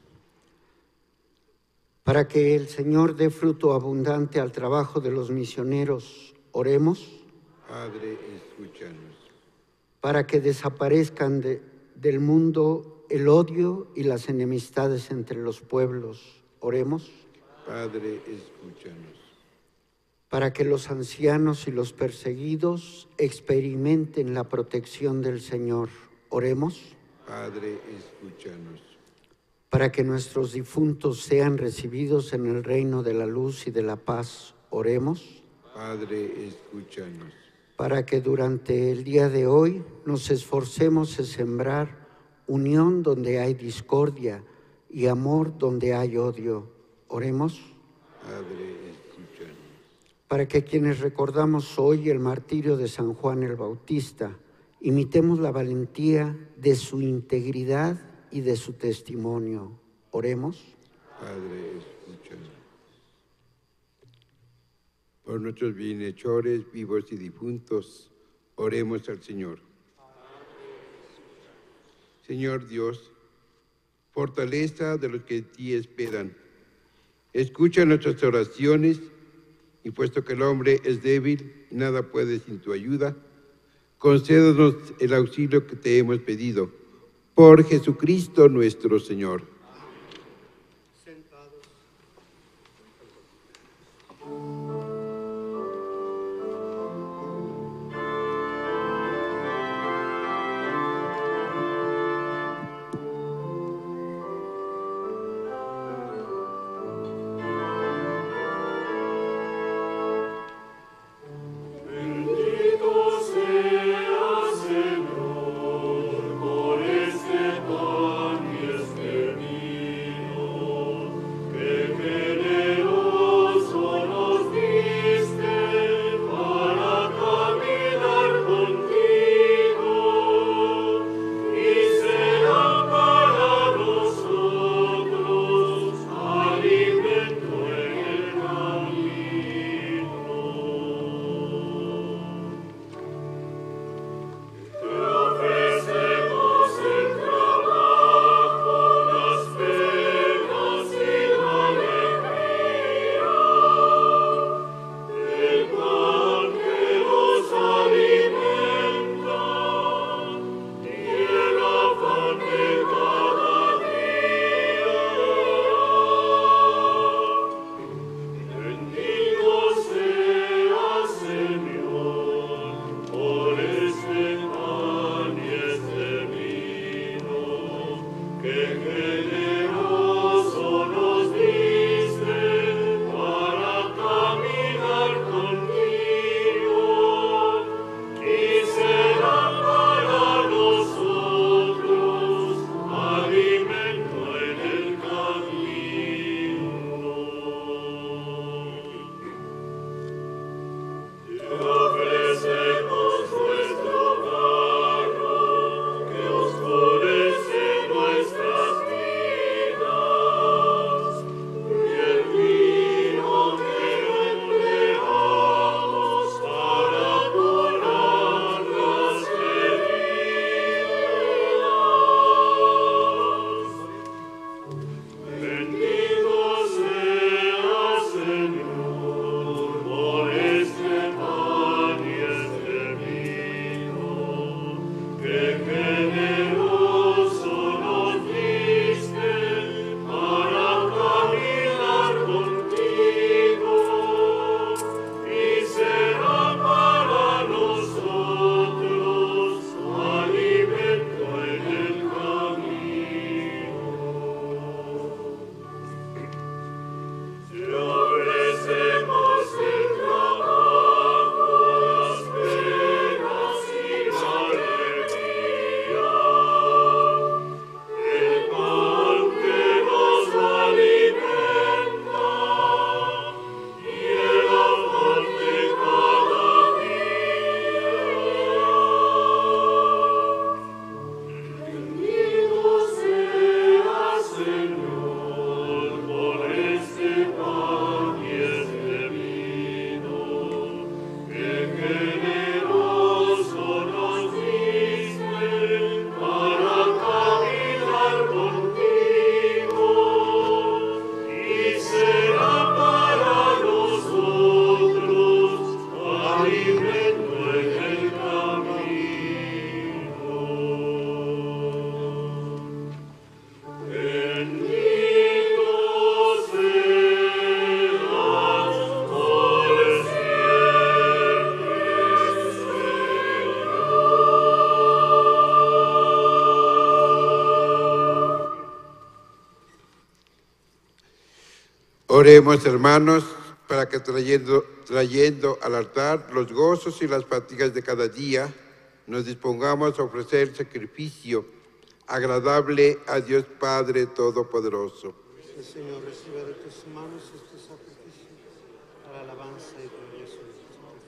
Para que el Señor dé fruto abundante al trabajo de los misioneros, oremos. Padre, escúchanos. Para que desaparezcan de, del mundo el odio y las enemistades entre los pueblos, oremos. Padre, escúchanos. Para que los ancianos y los perseguidos experimenten la protección del Señor, oremos. Padre, escúchanos. Para que nuestros difuntos sean recibidos en el reino de la luz y de la paz, oremos. Padre, escúchanos. Para que durante el día de hoy nos esforcemos en sembrar unión donde hay discordia y amor donde hay odio. Oremos. Padre, escúchanos. Para que quienes recordamos hoy el martirio de San Juan el Bautista, imitemos la valentía de su integridad y de su testimonio. Oremos. Padre, escúchanos. Por nuestros bienhechores, vivos y difuntos, oremos al Señor. Señor Dios, fortaleza de los que en ti esperan, escucha nuestras oraciones y puesto que el hombre es débil y nada puede sin tu ayuda, concédanos el auxilio que te hemos pedido. Por Jesucristo nuestro Señor. Por este pan y este vino. alimento en el camino. Bendito seas por siempre, Oremos, hermanos, para que trayendo, trayendo al altar los gozos y las fatigas de cada día, nos dispongamos a ofrecer sacrificio agradable a Dios Padre Todopoderoso. El Señor reciba de tus manos este sacrificio para alabanza y gloria de su nombre.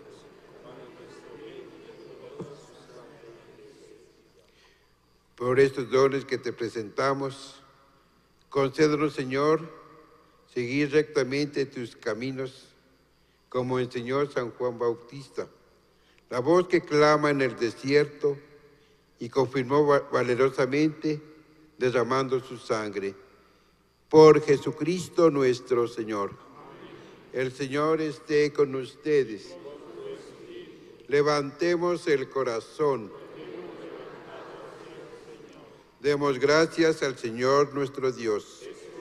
Por estos dones que te presentamos, concédenos, Señor, seguir rectamente tus caminos, como enseñó San Juan Bautista, la voz que clama en el desierto y confirmó valerosamente derramando su sangre. Por Jesucristo nuestro Señor. El Señor esté con ustedes. Levantemos el corazón. Demos gracias al Señor nuestro Dios.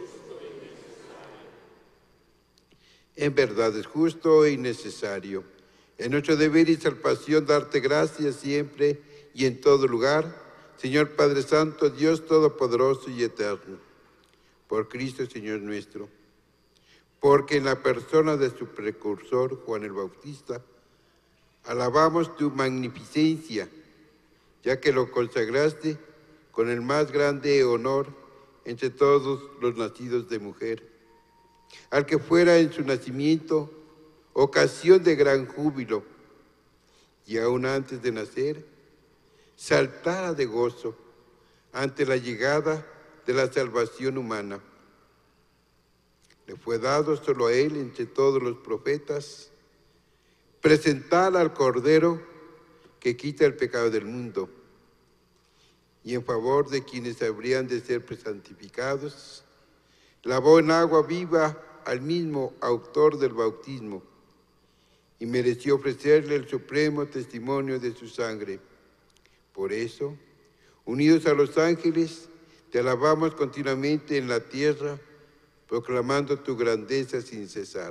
En verdad es justo y necesario. Es nuestro deber y salvación darte gracias siempre y en todo lugar, Señor Padre Santo, Dios Todopoderoso y Eterno, por Cristo Señor nuestro. Porque en la persona de su precursor, Juan el Bautista, alabamos tu magnificencia, ya que lo consagraste con el más grande honor entre todos los nacidos de mujer, al que fuera en su nacimiento ocasión de gran júbilo, y aún antes de nacer, saltara de gozo ante la llegada de la salvación humana. Le fue dado solo a él, entre todos los profetas, presentar al Cordero que quita el pecado del mundo, y en favor de quienes habrían de ser santificados, lavó en agua viva al mismo autor del bautismo y mereció ofrecerle el supremo testimonio de su sangre. Por eso, unidos a los ángeles, te alabamos continuamente en la tierra, proclamando tu grandeza sin cesar.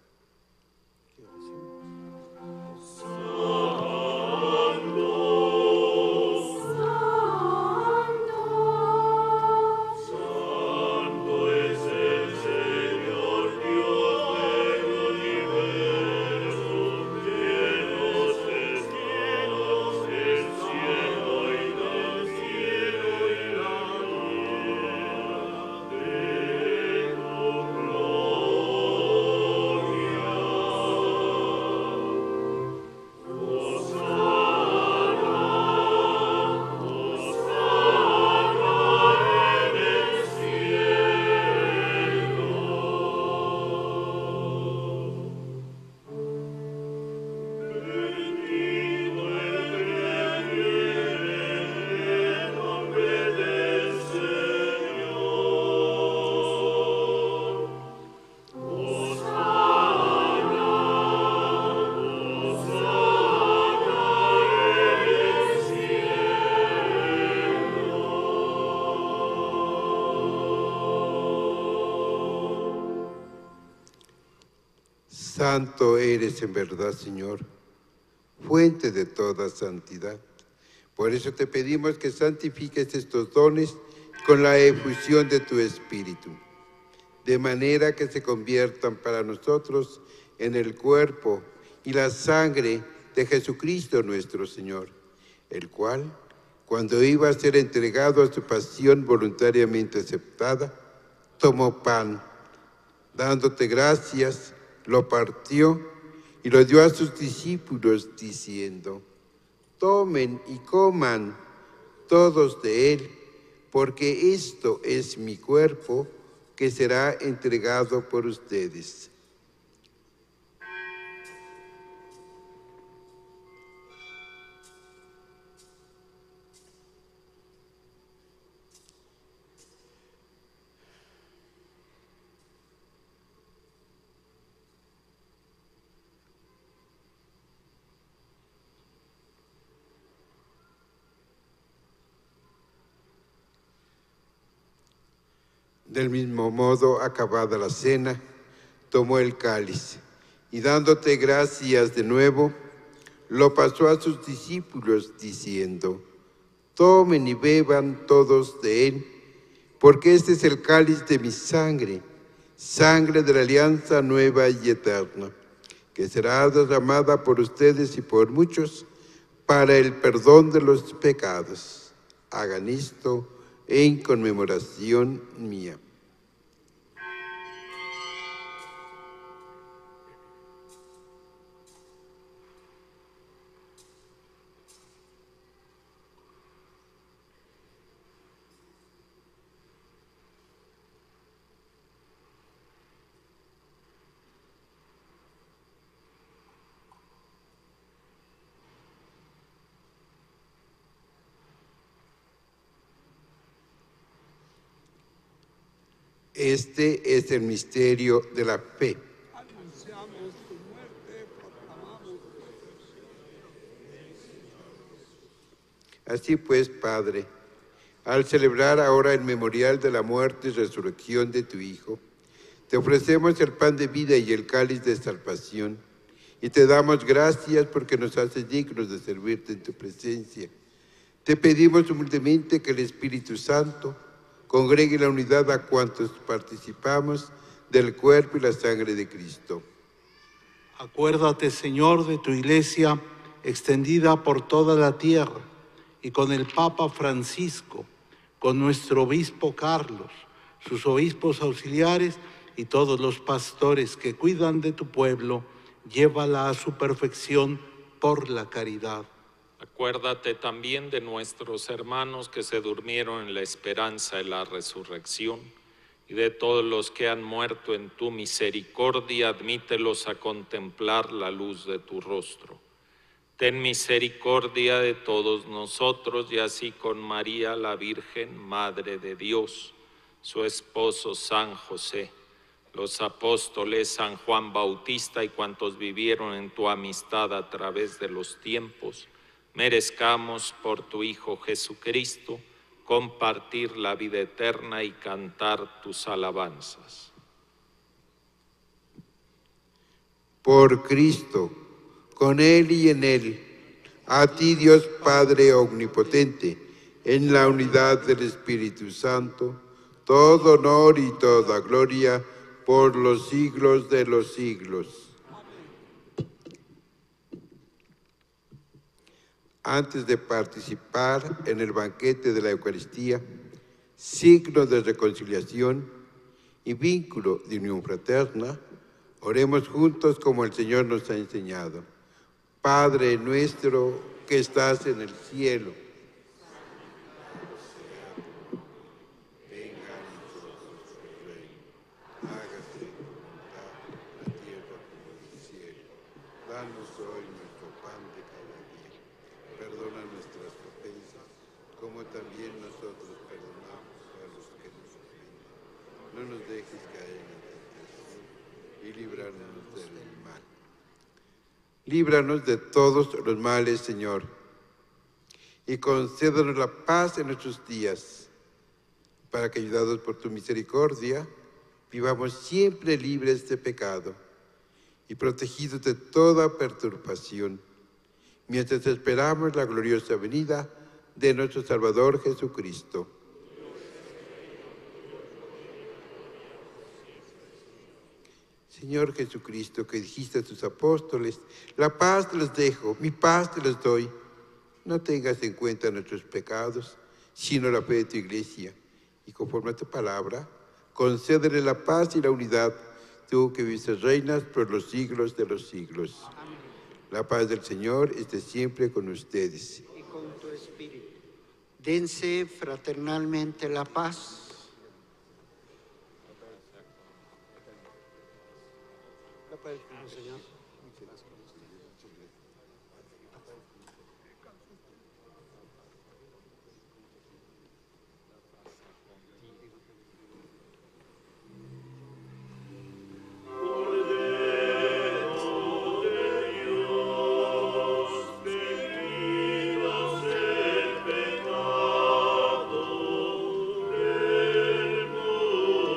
Santo eres en verdad, Señor, fuente de toda santidad. Por eso te pedimos que santifiques estos dones con la efusión de tu Espíritu, de manera que se conviertan para nosotros en el cuerpo y la sangre de Jesucristo nuestro Señor, el cual, cuando iba a ser entregado a su pasión voluntariamente aceptada, tomó pan, dándote gracias, lo partió y lo dio a sus discípulos diciendo: tomen y coman todos de él, porque esto es mi cuerpo que será entregado por ustedes. Del mismo modo, acabada la cena, tomó el cáliz y dándote gracias de nuevo, lo pasó a sus discípulos diciendo: tomen y beban todos de él, porque este es el cáliz de mi sangre, sangre de la alianza nueva y eterna, que será derramada por ustedes y por muchos para el perdón de los pecados. Hagan esto en conmemoración mía. Este es el misterio de la fe. Así pues, Padre, al celebrar ahora el memorial de la muerte y resurrección de tu Hijo, te ofrecemos el pan de vida y el cáliz de salvación, y te damos gracias porque nos haces dignos de servirte en tu presencia. Te pedimos humildemente que el Espíritu Santo congregue la unidad a cuantos participamos del cuerpo y la sangre de Cristo. Acuérdate, Señor, de tu Iglesia extendida por toda la tierra, y con el Papa Francisco, con nuestro obispo Carlos, sus obispos auxiliares y todos los pastores que cuidan de tu pueblo, llévala a su perfección por la caridad. Acuérdate también de nuestros hermanos que se durmieron en la esperanza de la resurrección, y de todos los que han muerto en tu misericordia, admítelos a contemplar la luz de tu rostro. Ten misericordia de todos nosotros, y así con María la Virgen, Madre de Dios, su esposo San José, los apóstoles San Juan Bautista y cuantos vivieron en tu amistad a través de los tiempos, merezcamos por tu Hijo Jesucristo compartir la vida eterna y cantar tus alabanzas. Por Cristo, con Él y en Él, a ti Dios Padre Omnipotente, en la unidad del Espíritu Santo, todo honor y toda gloria por los siglos de los siglos. Antes de participar en el banquete de la Eucaristía, signo de reconciliación y vínculo de unión fraterna, oremos juntos como el Señor nos ha enseñado. Padre nuestro que estás en el cielo, venga a nosotros tu reino, hágase tu voluntad en la tierra como en el cielo. Danos hoy nuestro pan de cada día. Perdona nuestras ofensas, como también nosotros perdonamos a los que nos ofenden. No nos dejes caer en la tentación y líbranos del mal. Líbranos de todos los males, Señor, y concédanos la paz en nuestros días, para que, ayudados por tu misericordia, vivamos siempre libres de pecado y protegidos de toda perturbación, mientras esperamos la gloriosa venida de nuestro Salvador Jesucristo. Señor Jesucristo, que dijiste a tus apóstoles, la paz te los dejo, mi paz te los doy. No tengas en cuenta nuestros pecados, sino la fe de tu Iglesia. Y conforme a tu palabra, concédele la paz y la unidad, tú que vives y reinas por los siglos de los siglos. Amén. La paz del Señor esté siempre con ustedes. Y con tu espíritu. Dense fraternalmente la paz. Señor. Pecado del mundo.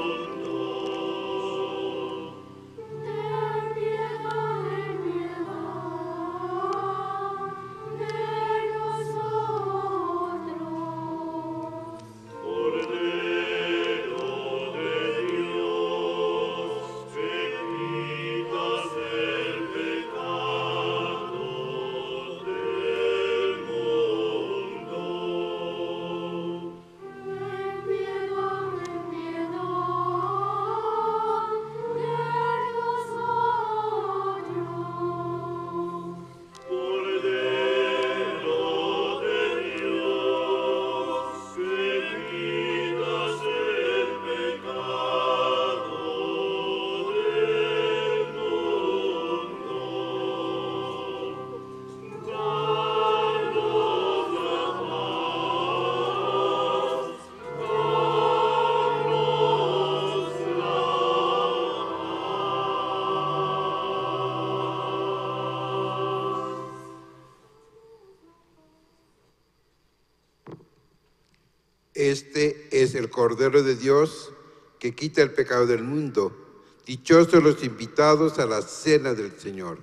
Este es el Cordero de Dios que quita el pecado del mundo. Dichosos los invitados a la cena del Señor.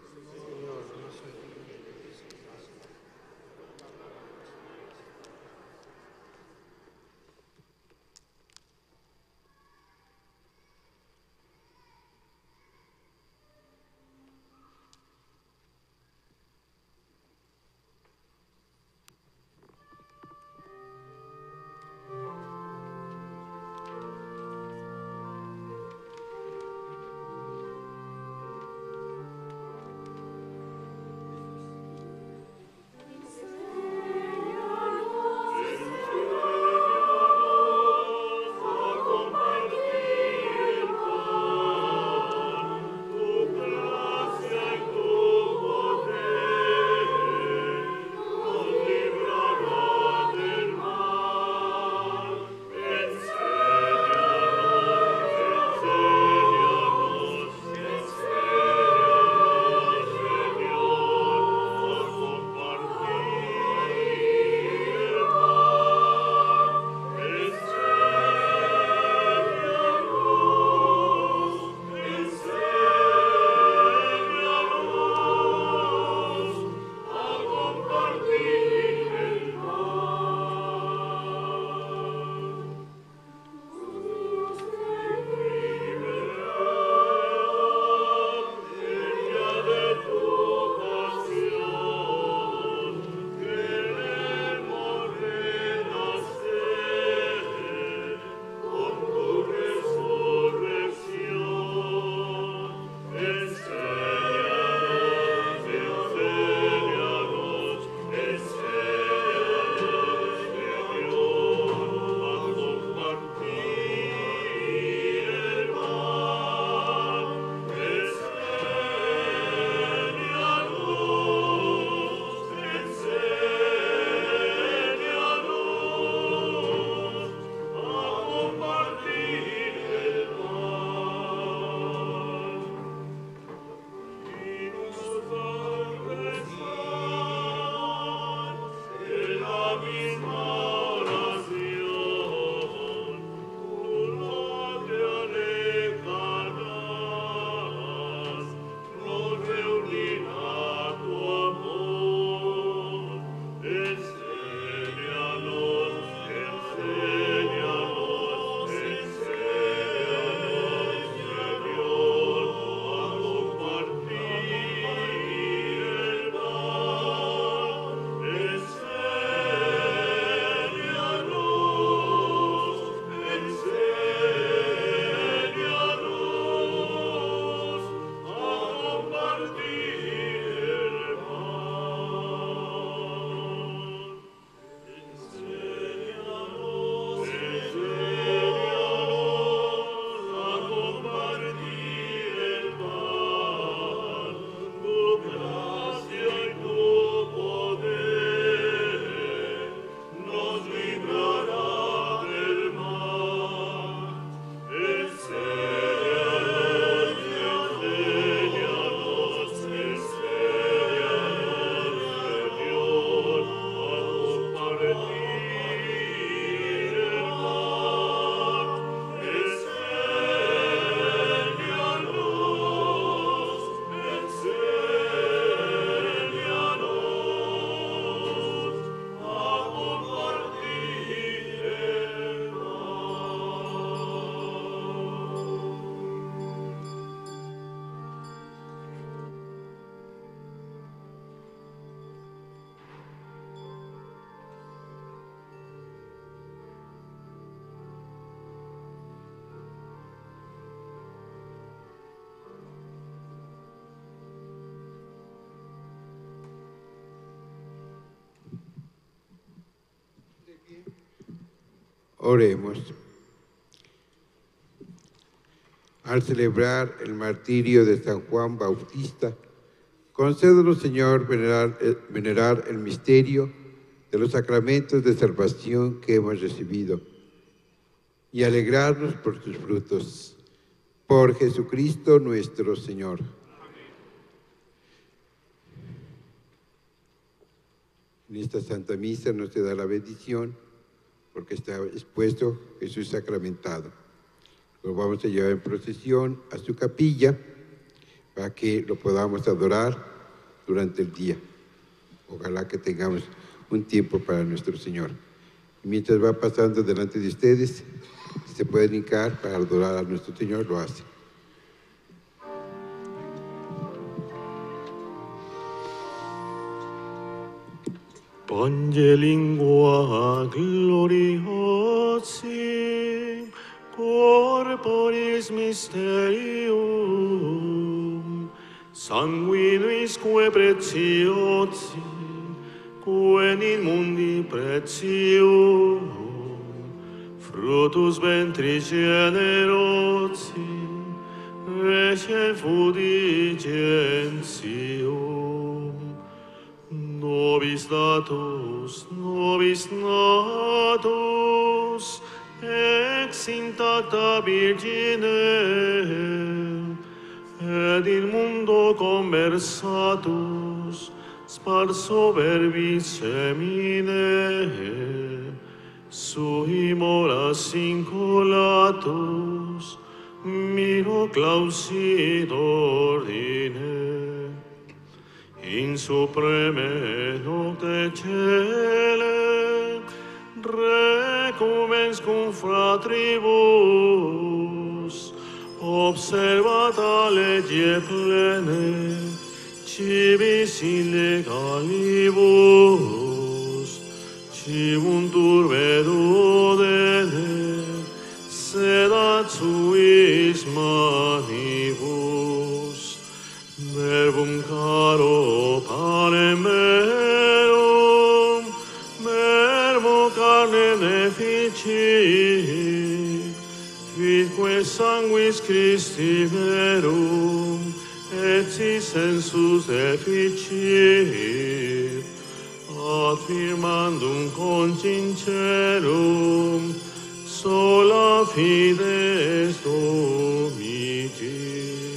Oremos. Al celebrar el martirio de San Juan Bautista, concédenos, Señor, venerar, venerar el misterio de los sacramentos de salvación que hemos recibido y alegrarnos por sus frutos. Por Jesucristo nuestro Señor. En esta Santa Misa nos se da la bendición porque está expuesto Jesús sacramentado. Lo vamos a llevar en procesión a su capilla para que lo podamos adorar durante el día. Ojalá que tengamos un tiempo para nuestro Señor. Y mientras va pasando delante de ustedes, si se pueden hincar para adorar a nuestro Señor, lo hacen. Pange lingua gloriosi corporis mysterium sanguinisque preciosi quem in mundi pretium fructus ventris generosi ecce fudigentium nobis datus nobis natus ex intacta Virgine et in mundo conversatus sparso verbis semine sui moras incolatus miro clausit ordine in supreme nocte cele recumens cum fratribus observata lege plene civis illegalibus cibuntur vedudene sedat suis manibus verbum caro panem merum verbo carnem efficit quidque sanguis Christi verum et si sensus efficit affirmandum concincerum sola fides Domiti.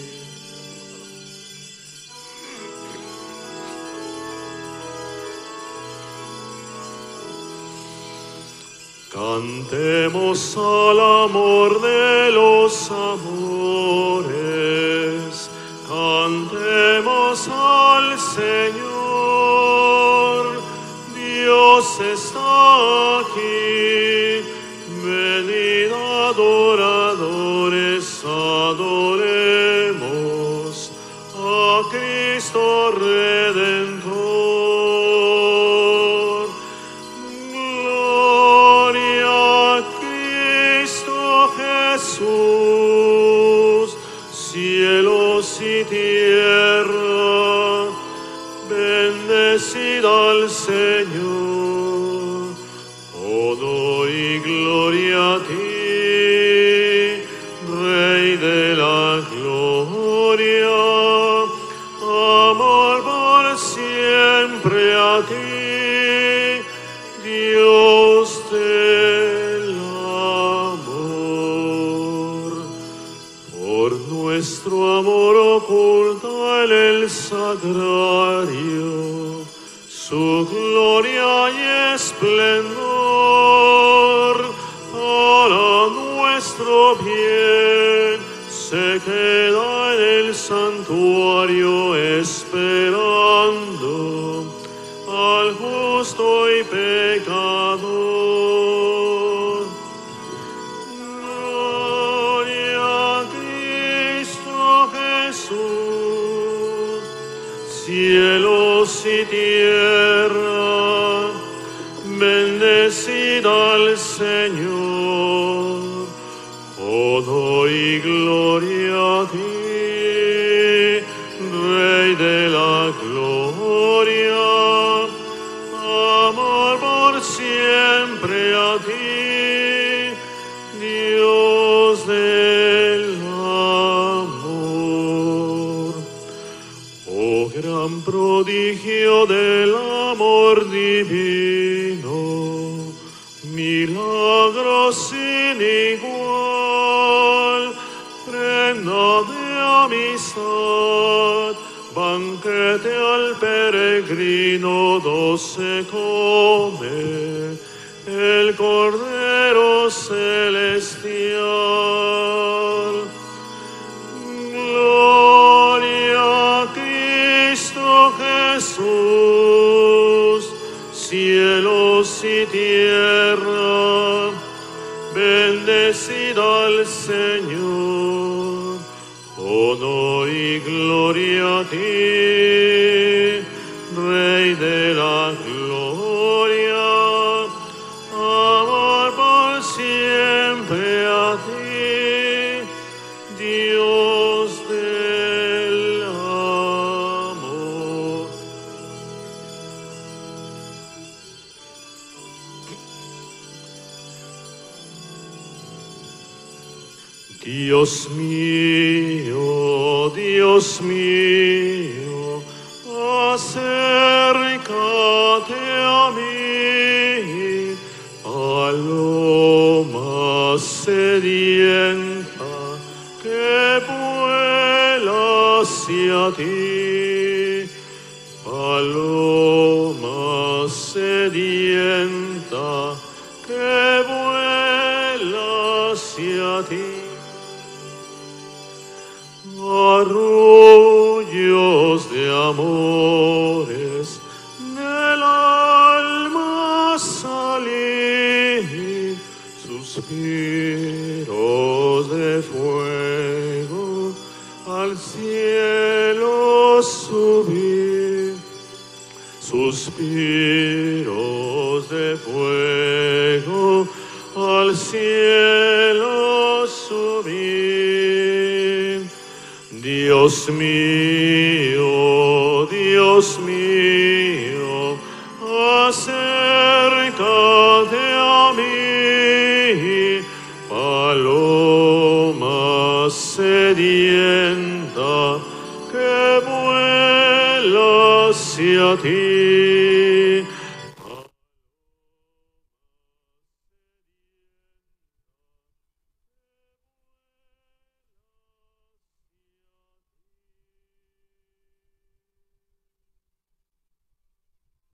Cantemos al amor de los amores, cantemos al Señor. Dios está aquí, venid adoradores, adoremos a Cristo Redentor. Jesús, cielos y tierra, bendecid al Señor. Honor y gloria a ti, Rey de la gloria, amor por siempre a ti, Dios del amor. Por nuestro amor oculta en el sagrario su gloria y esplendor, para nuestro bien se queda en el santuario esperando al justo y pecador. Gloria a Cristo Jesús, cielos y tierra, bendecid al Señor. Honor y gloria a ti, Rey de la gloria, amor por siempre a ti, Dios del amor. Oh gran prodigio del amor divino, milagro sin igual, prenda de amistad, banquete al peregrino do se come, el Cordero celestial. Gloria a Cristo Jesús, cielos y tierra, bendecida al Señor, honor y gloria a ti, Rey de la gloria, amor por siempre a ti, Dios del amor. Dios mío, Dios mío, acércate a mí, paloma sedienta que vuela hacia ti, paloma sedienta que vuela hacia ti. Arrullos de amores del alma salir, suspiros de fuego al cielo subir, suspiros de fuego al cielo subir. Dios mío, Dios mío, acércate a mí, paloma sedienta que vuela hacia ti.